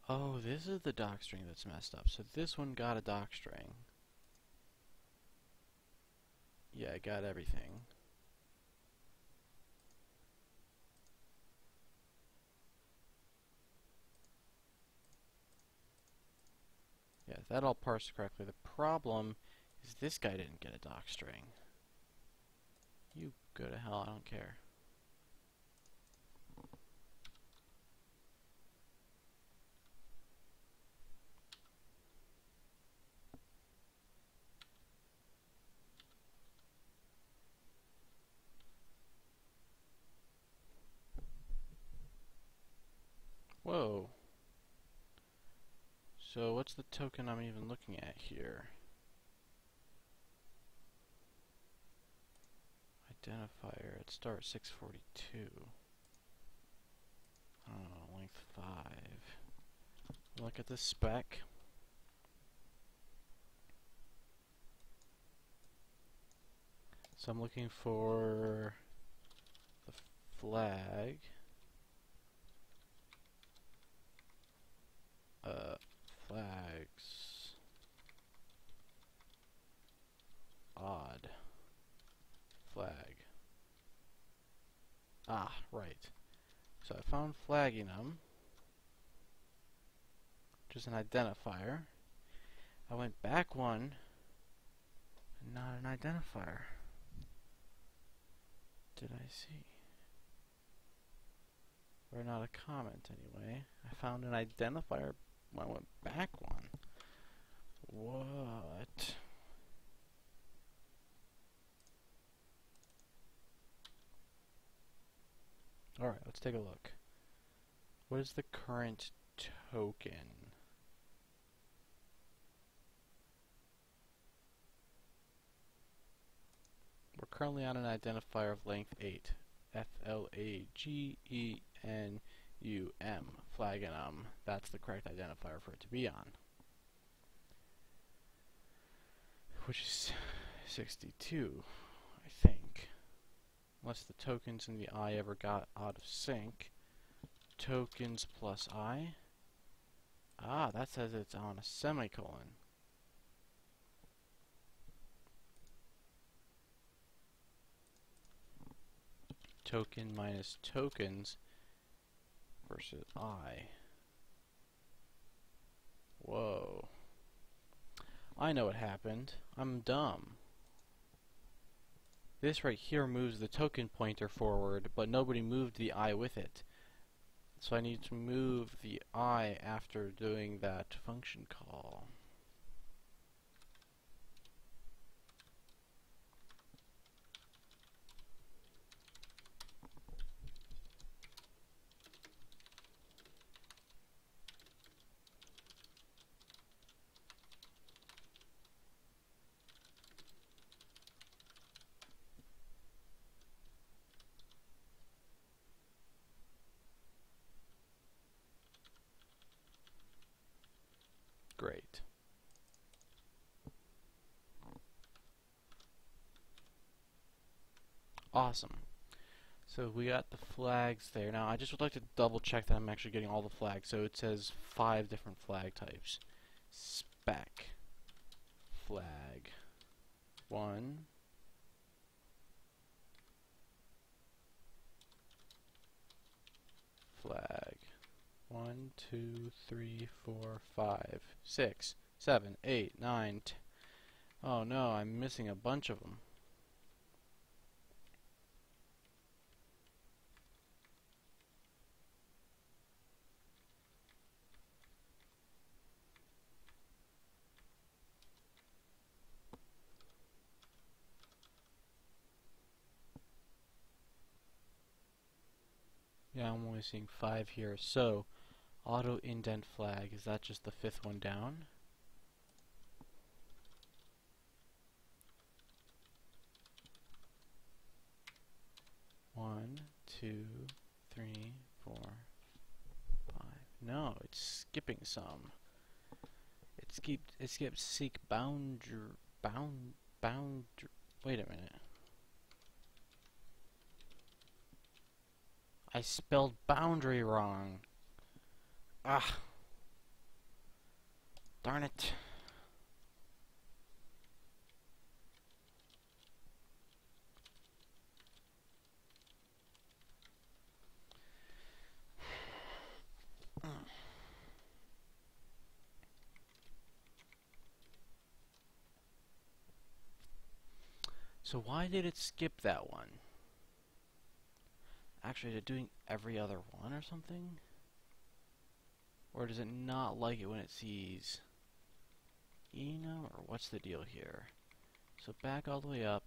Oh, this is the docstring that's messed up. So this one got a docstring. Yeah, I got everything. Yeah, that all parsed correctly. The problem is this guy didn't get a docstring. You go to hell, I don't care. Whoa. So what's the token I'm even looking at here? Identifier at start six forty-two. I don't know, length five. Look at the spec. So I'm looking for the flag. Uh, flags. Odd. Flag. Ah, right. So I found flaginum, which is an identifier. I went back one, and not an identifier. Did I see? Or not a comment anyway. I found an identifier when I went back one. What? Alright, let's take a look. What is the current token? We're currently on an identifier of length eight. F L A G E N U M. Flaginum. That's the correct identifier for it to be on. Which is sixty-two, I think. Unless the tokens in the I ever got out of sync. Tokens plus I. Ah, that says it's on a semicolon. Token minus tokens versus I. Whoa. I know what happened. I'm dumb. This right here moves the token pointer forward, but nobody moved the I with it. So I need to move the I after doing that function call. Great. Awesome. So we got the flags there. Now I just would like to double check that I'm actually getting all the flags. So it says five different flag types. Spec. Flag. One. Flag. One, two, three, four, five, six, seven, eight, nine, t oh no, I'm missing a bunch of them. Yeah, I'm only seeing five here. So, auto indent flag, is that just the fifth one down? One, two, three, four, five. No, it's skipping some. It skipped. It skipped seek boundary. Bound. Bound. Wait a minute. I spelled boundary wrong. Ah. Darn it. So why did it skip that one? Actually, is it doing every other one or something? Or does it not like it when it sees enum, or what's the deal here? So back all the way up,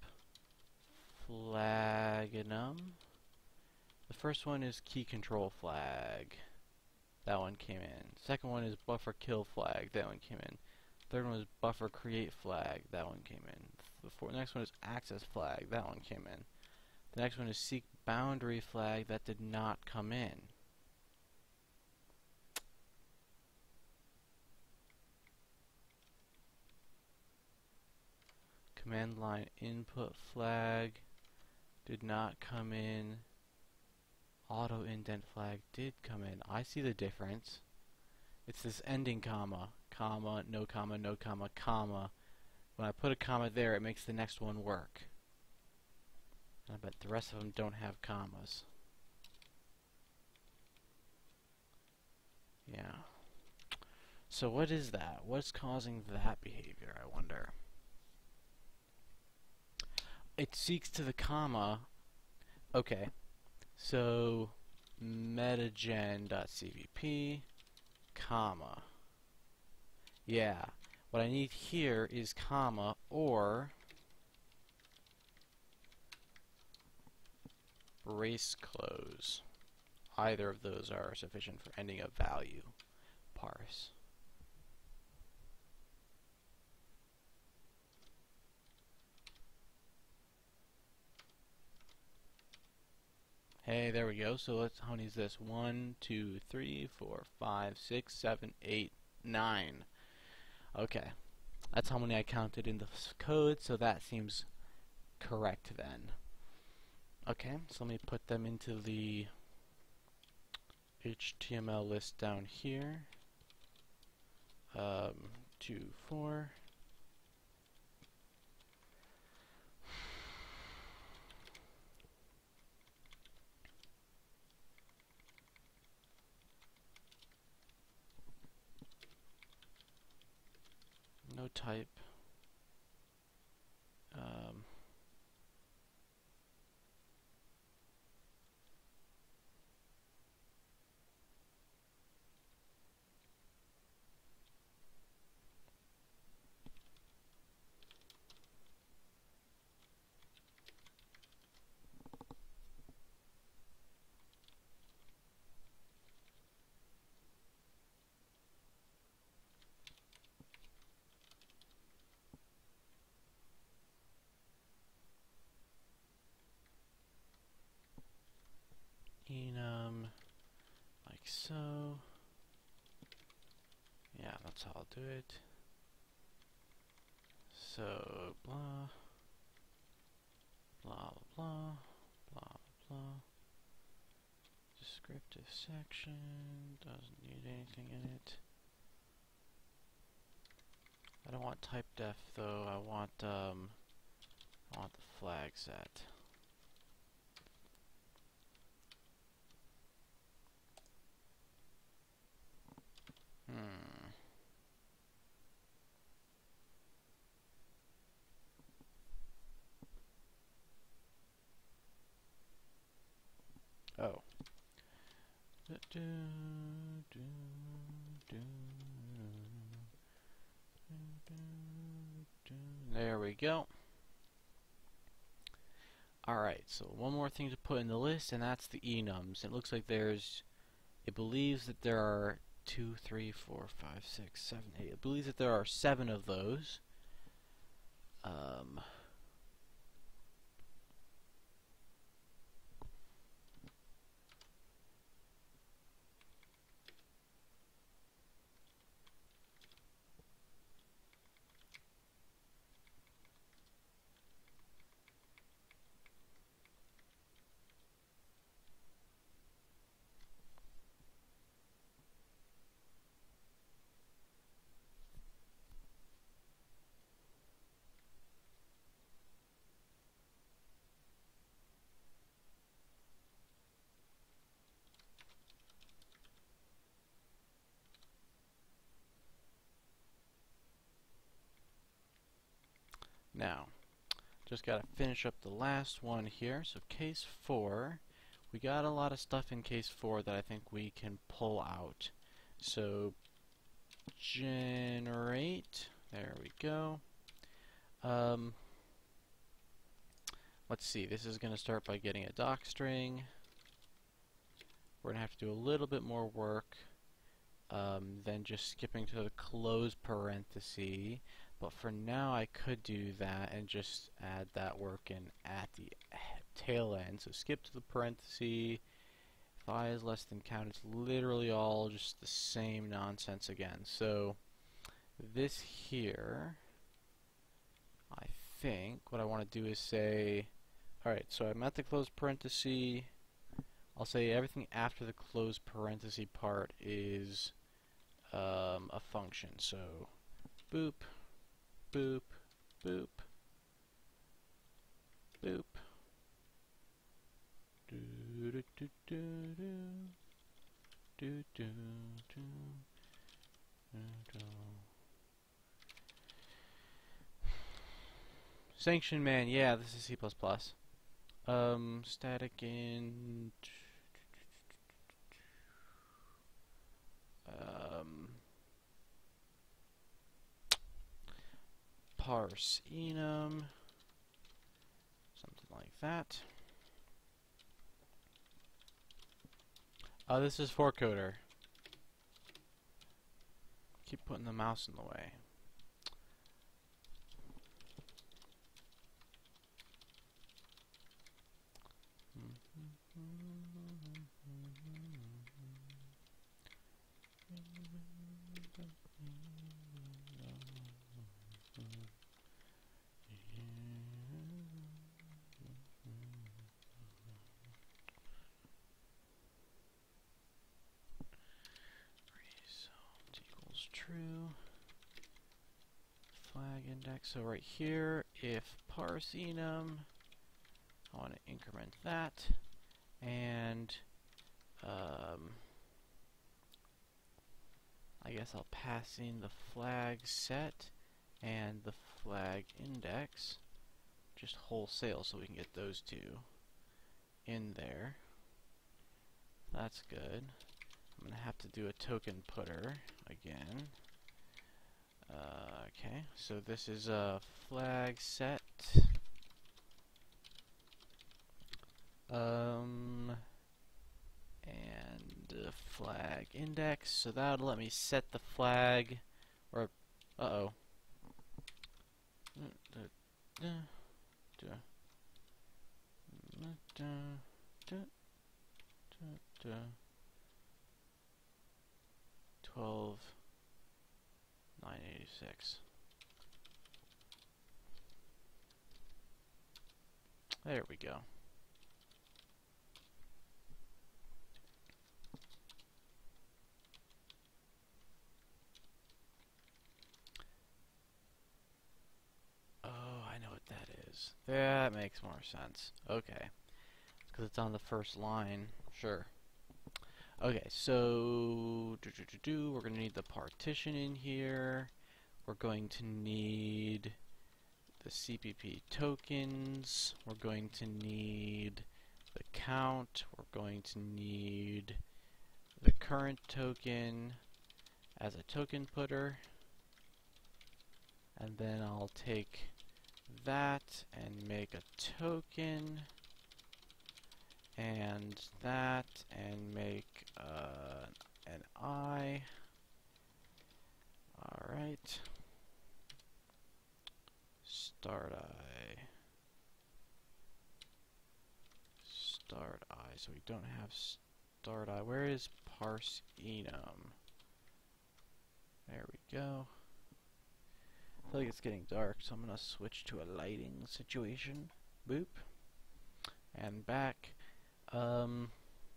flag enum. The first one is key control flag. That one came in. Second one is buffer kill flag. That one came in. Third one is buffer create flag. That one came in. The four, next one is access flag. That one came in. The next one is seek boundary flag. That did not come in. Command line input flag did not come in. Auto indent flag did come in. I see the difference. It's this ending comma, comma, no comma, no comma, comma. When I put a comma there, it makes the next one work. And I bet the rest of them don't have commas. Yeah. So what is that? What's causing that behavior, I wonder? It seeks to the comma. Okay. So metagen.cvp, comma. Yeah. What I need here is comma or brace close. Either of those are sufficient for ending a value. Parse. Hey, there we go. So let's, how many is this? One, two, three, four, five, six, seven, eight, nine. Okay. That's how many I counted in the code, so that seems correct then. Okay, so let me put them into the H T M L list down here. Um, two, four. No type. Um, enum, like so. Yeah, that's how I'll do it. So, blah, blah, blah, blah, blah. Descriptive section, doesn't need anything in it. I don't want type def though, I want, um, I want the flag set. Hmm. Oh. There we go. Alright, so one more thing to put in the list, and that's the enums. It looks like there's, it believes that there are two, three, four, five, six, seven, eight. It believes that there are seven of those. Um, Now, just gotta finish up the last one here. So case four, we got a lot of stuff in case four that I think we can pull out. So generate, there we go. Um, let's see, this is gonna start by getting a doc string. We're gonna have to do a little bit more work um, than just skipping to the close parenthesis. But for now, I could do that and just add that work in at the tail end. So skip to the parenthesis. If I is less than count, it's literally all just the same nonsense again. So this here, I think what I want to do is say, alright, so I'm at the close parenthesis. I'll say everything after the close parenthesis part is um, a function. So boop, boop, boop, boop. Do do do do do do do do. Sanction man, yeah, this is C plus plus. Um, static in um, parse enum, something like that. Oh, this is for coder. Keep putting the mouse in the way. True. Flag index. So right here, if parse enum, I want to increment that, and um, I guess I'll pass in the flag set and the flag index, just wholesale, so we can get those two in there. That's good. I'm gonna have to do a token putter again. Uh, okay, so this is a flag set. Um, and a flag index. So that'll let me set the flag. Or, uh oh. twelve nine eighty-six. There we go. Oh, I know what that is. That makes more sense. Okay. Because it's on the first line. Sure. Okay, so do, do, do, do, we're going to need the partition in here. We're going to need the C P P tokens. We're going to need the count. We're going to need the current token as a token putter. And then I'll take that and make a token. And that, and make uh, an I. Alright. Start I. Start I. So we don't have start I. Where is parse enum? There we go. I feel like it's getting dark, so I'm going to switch to a lighting situation. Boop. And back. Um,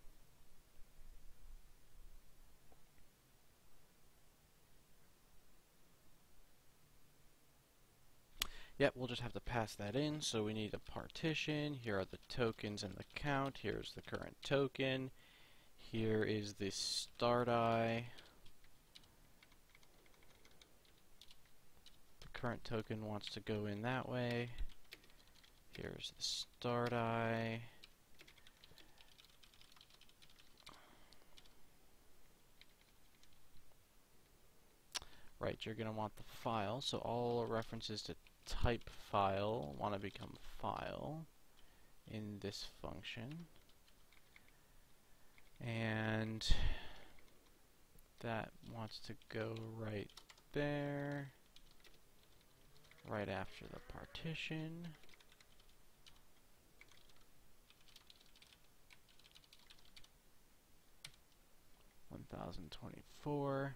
yep, we'll just have to pass that in. So we need a partition. Here are the tokens and the count. Here's the current token. Here is the start I. The current token wants to go in that way. Here's the start I. Right, you're going to want the file, so all references to type file want to become file in this function. And that wants to go right there, right after the partition. one thousand twenty-four.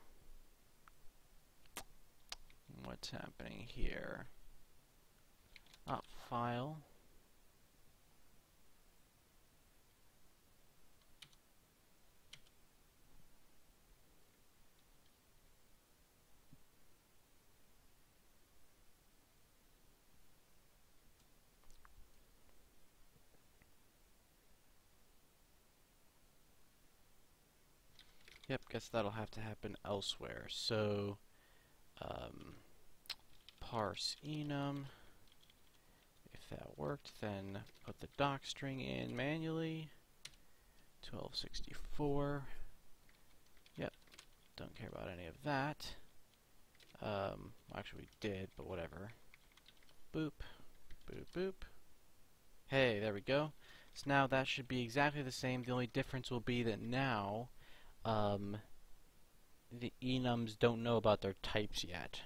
What's happening here? Ah, file. Yep, guess that'll have to happen elsewhere. So, um, parse enum. If that worked, then put the doc string in manually. twelve sixty-four. Yep, don't care about any of that. Um, actually we did, but whatever. Boop, boop, boop. Hey, there we go. So now that should be exactly the same. The only difference will be that now um, the enums don't know about their types yet.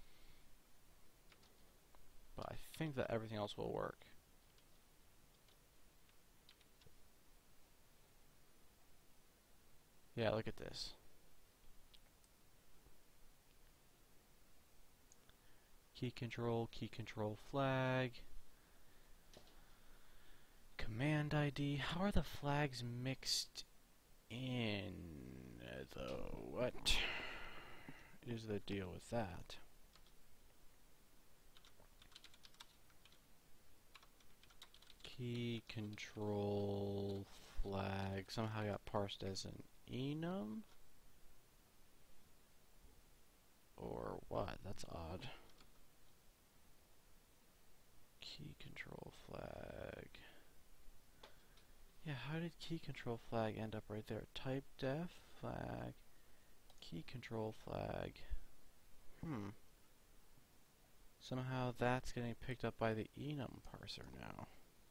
But I think that everything else will work. Yeah, look at this. Key control, key control flag. Command I D. How are the flags mixed in, though? What is the deal with that? Key control flag somehow got parsed as an enum? Or what? That's odd. Key control flag. Yeah, how did key control flag end up right there? Type def flag, key control flag. Hmm. Somehow that's getting picked up by the enum parser now.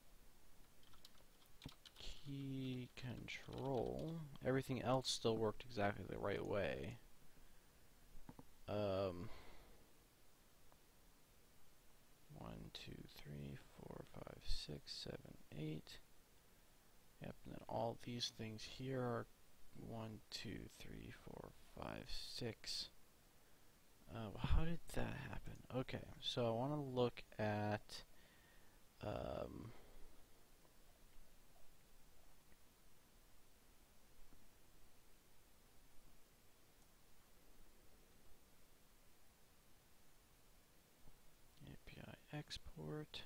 Key control. Everything else still worked exactly the right way. Um. One, two, three, four, five, six, seven, eight. Yep, and then all these things here are one, two, three, four, five, six. Uh, how did that happen? Okay, so I want to look at um, A P I export.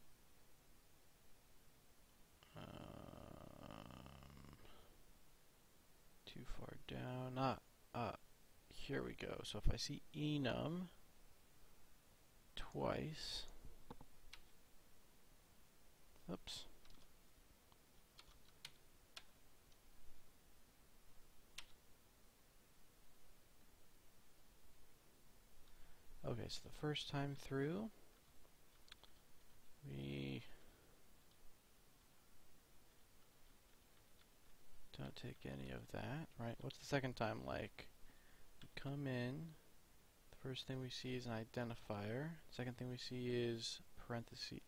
Too far down. Ah, ah, here we go. So if I see enum twice, oops. Okay, so the first time through, we don't take any of that, right? What's the second time like? We come in, the first thing we see is an identifier, second thing we see is parenthesis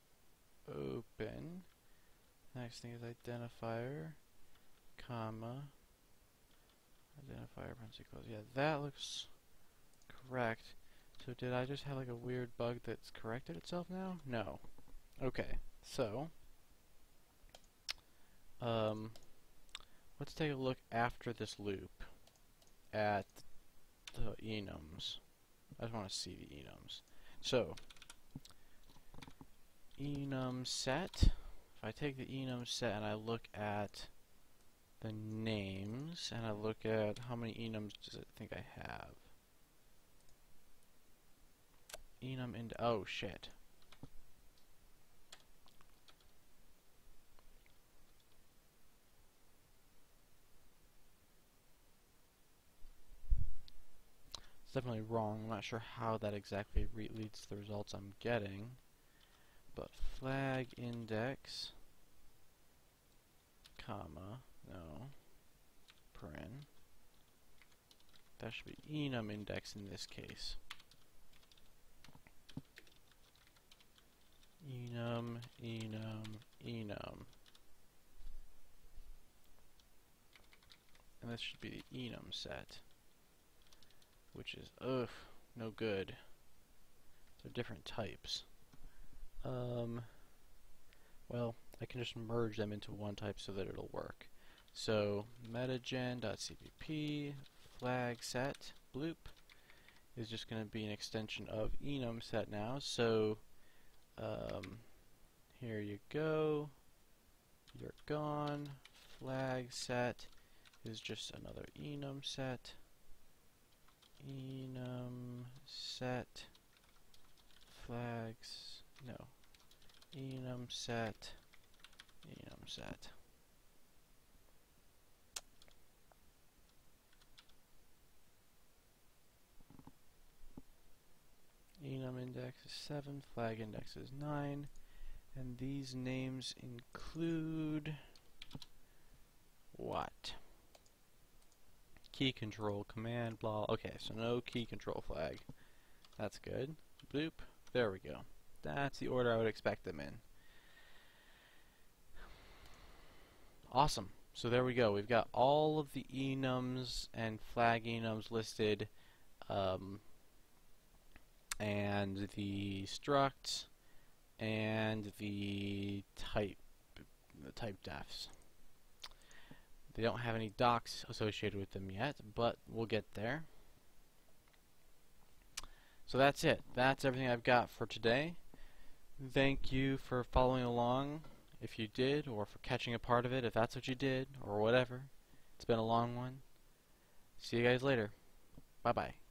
open, next thing is identifier, comma, identifier, parenthesis close. Yeah, that looks correct. So did I just have like a weird bug that's corrected itself now? No. Okay, so um, let's take a look after this loop at the enums. I just want to see the enums. So enum set. If I take the enum set and I look at the names and I look at how many enums does it think I have. enum ind- oh shit. It's definitely wrong. I'm not sure how that exactly re leads to the results I'm getting. But flag index, comma, no, paren. That should be enum index in this case. Enum, enum, enum. And this should be the enum set, which is, ugh, no good. They're different types. Um, well, I can just merge them into one type so that it'll work. So, metagen.cpp flag set bloop is just going to be an extension of enum set now. So, um, here you go. You're gone. Flag set is just another enum set. Enum set flags, no, enum set, enum set. Enum index is seven, flag index is nine, and these names include what? Key control, command, blah. Okay, so no key control flag. That's good. Bloop. There we go. That's the order I would expect them in. Awesome. So there we go. We've got all of the enums and flag enums listed, um, and the struct, and the type, the type defs. They don't have any docs associated with them yet, but we'll get there. So that's it. That's everything I've got for today. Thank you for following along, if you did, or for catching a part of it, if that's what you did, or whatever. It's been a long one. See you guys later. Bye-bye.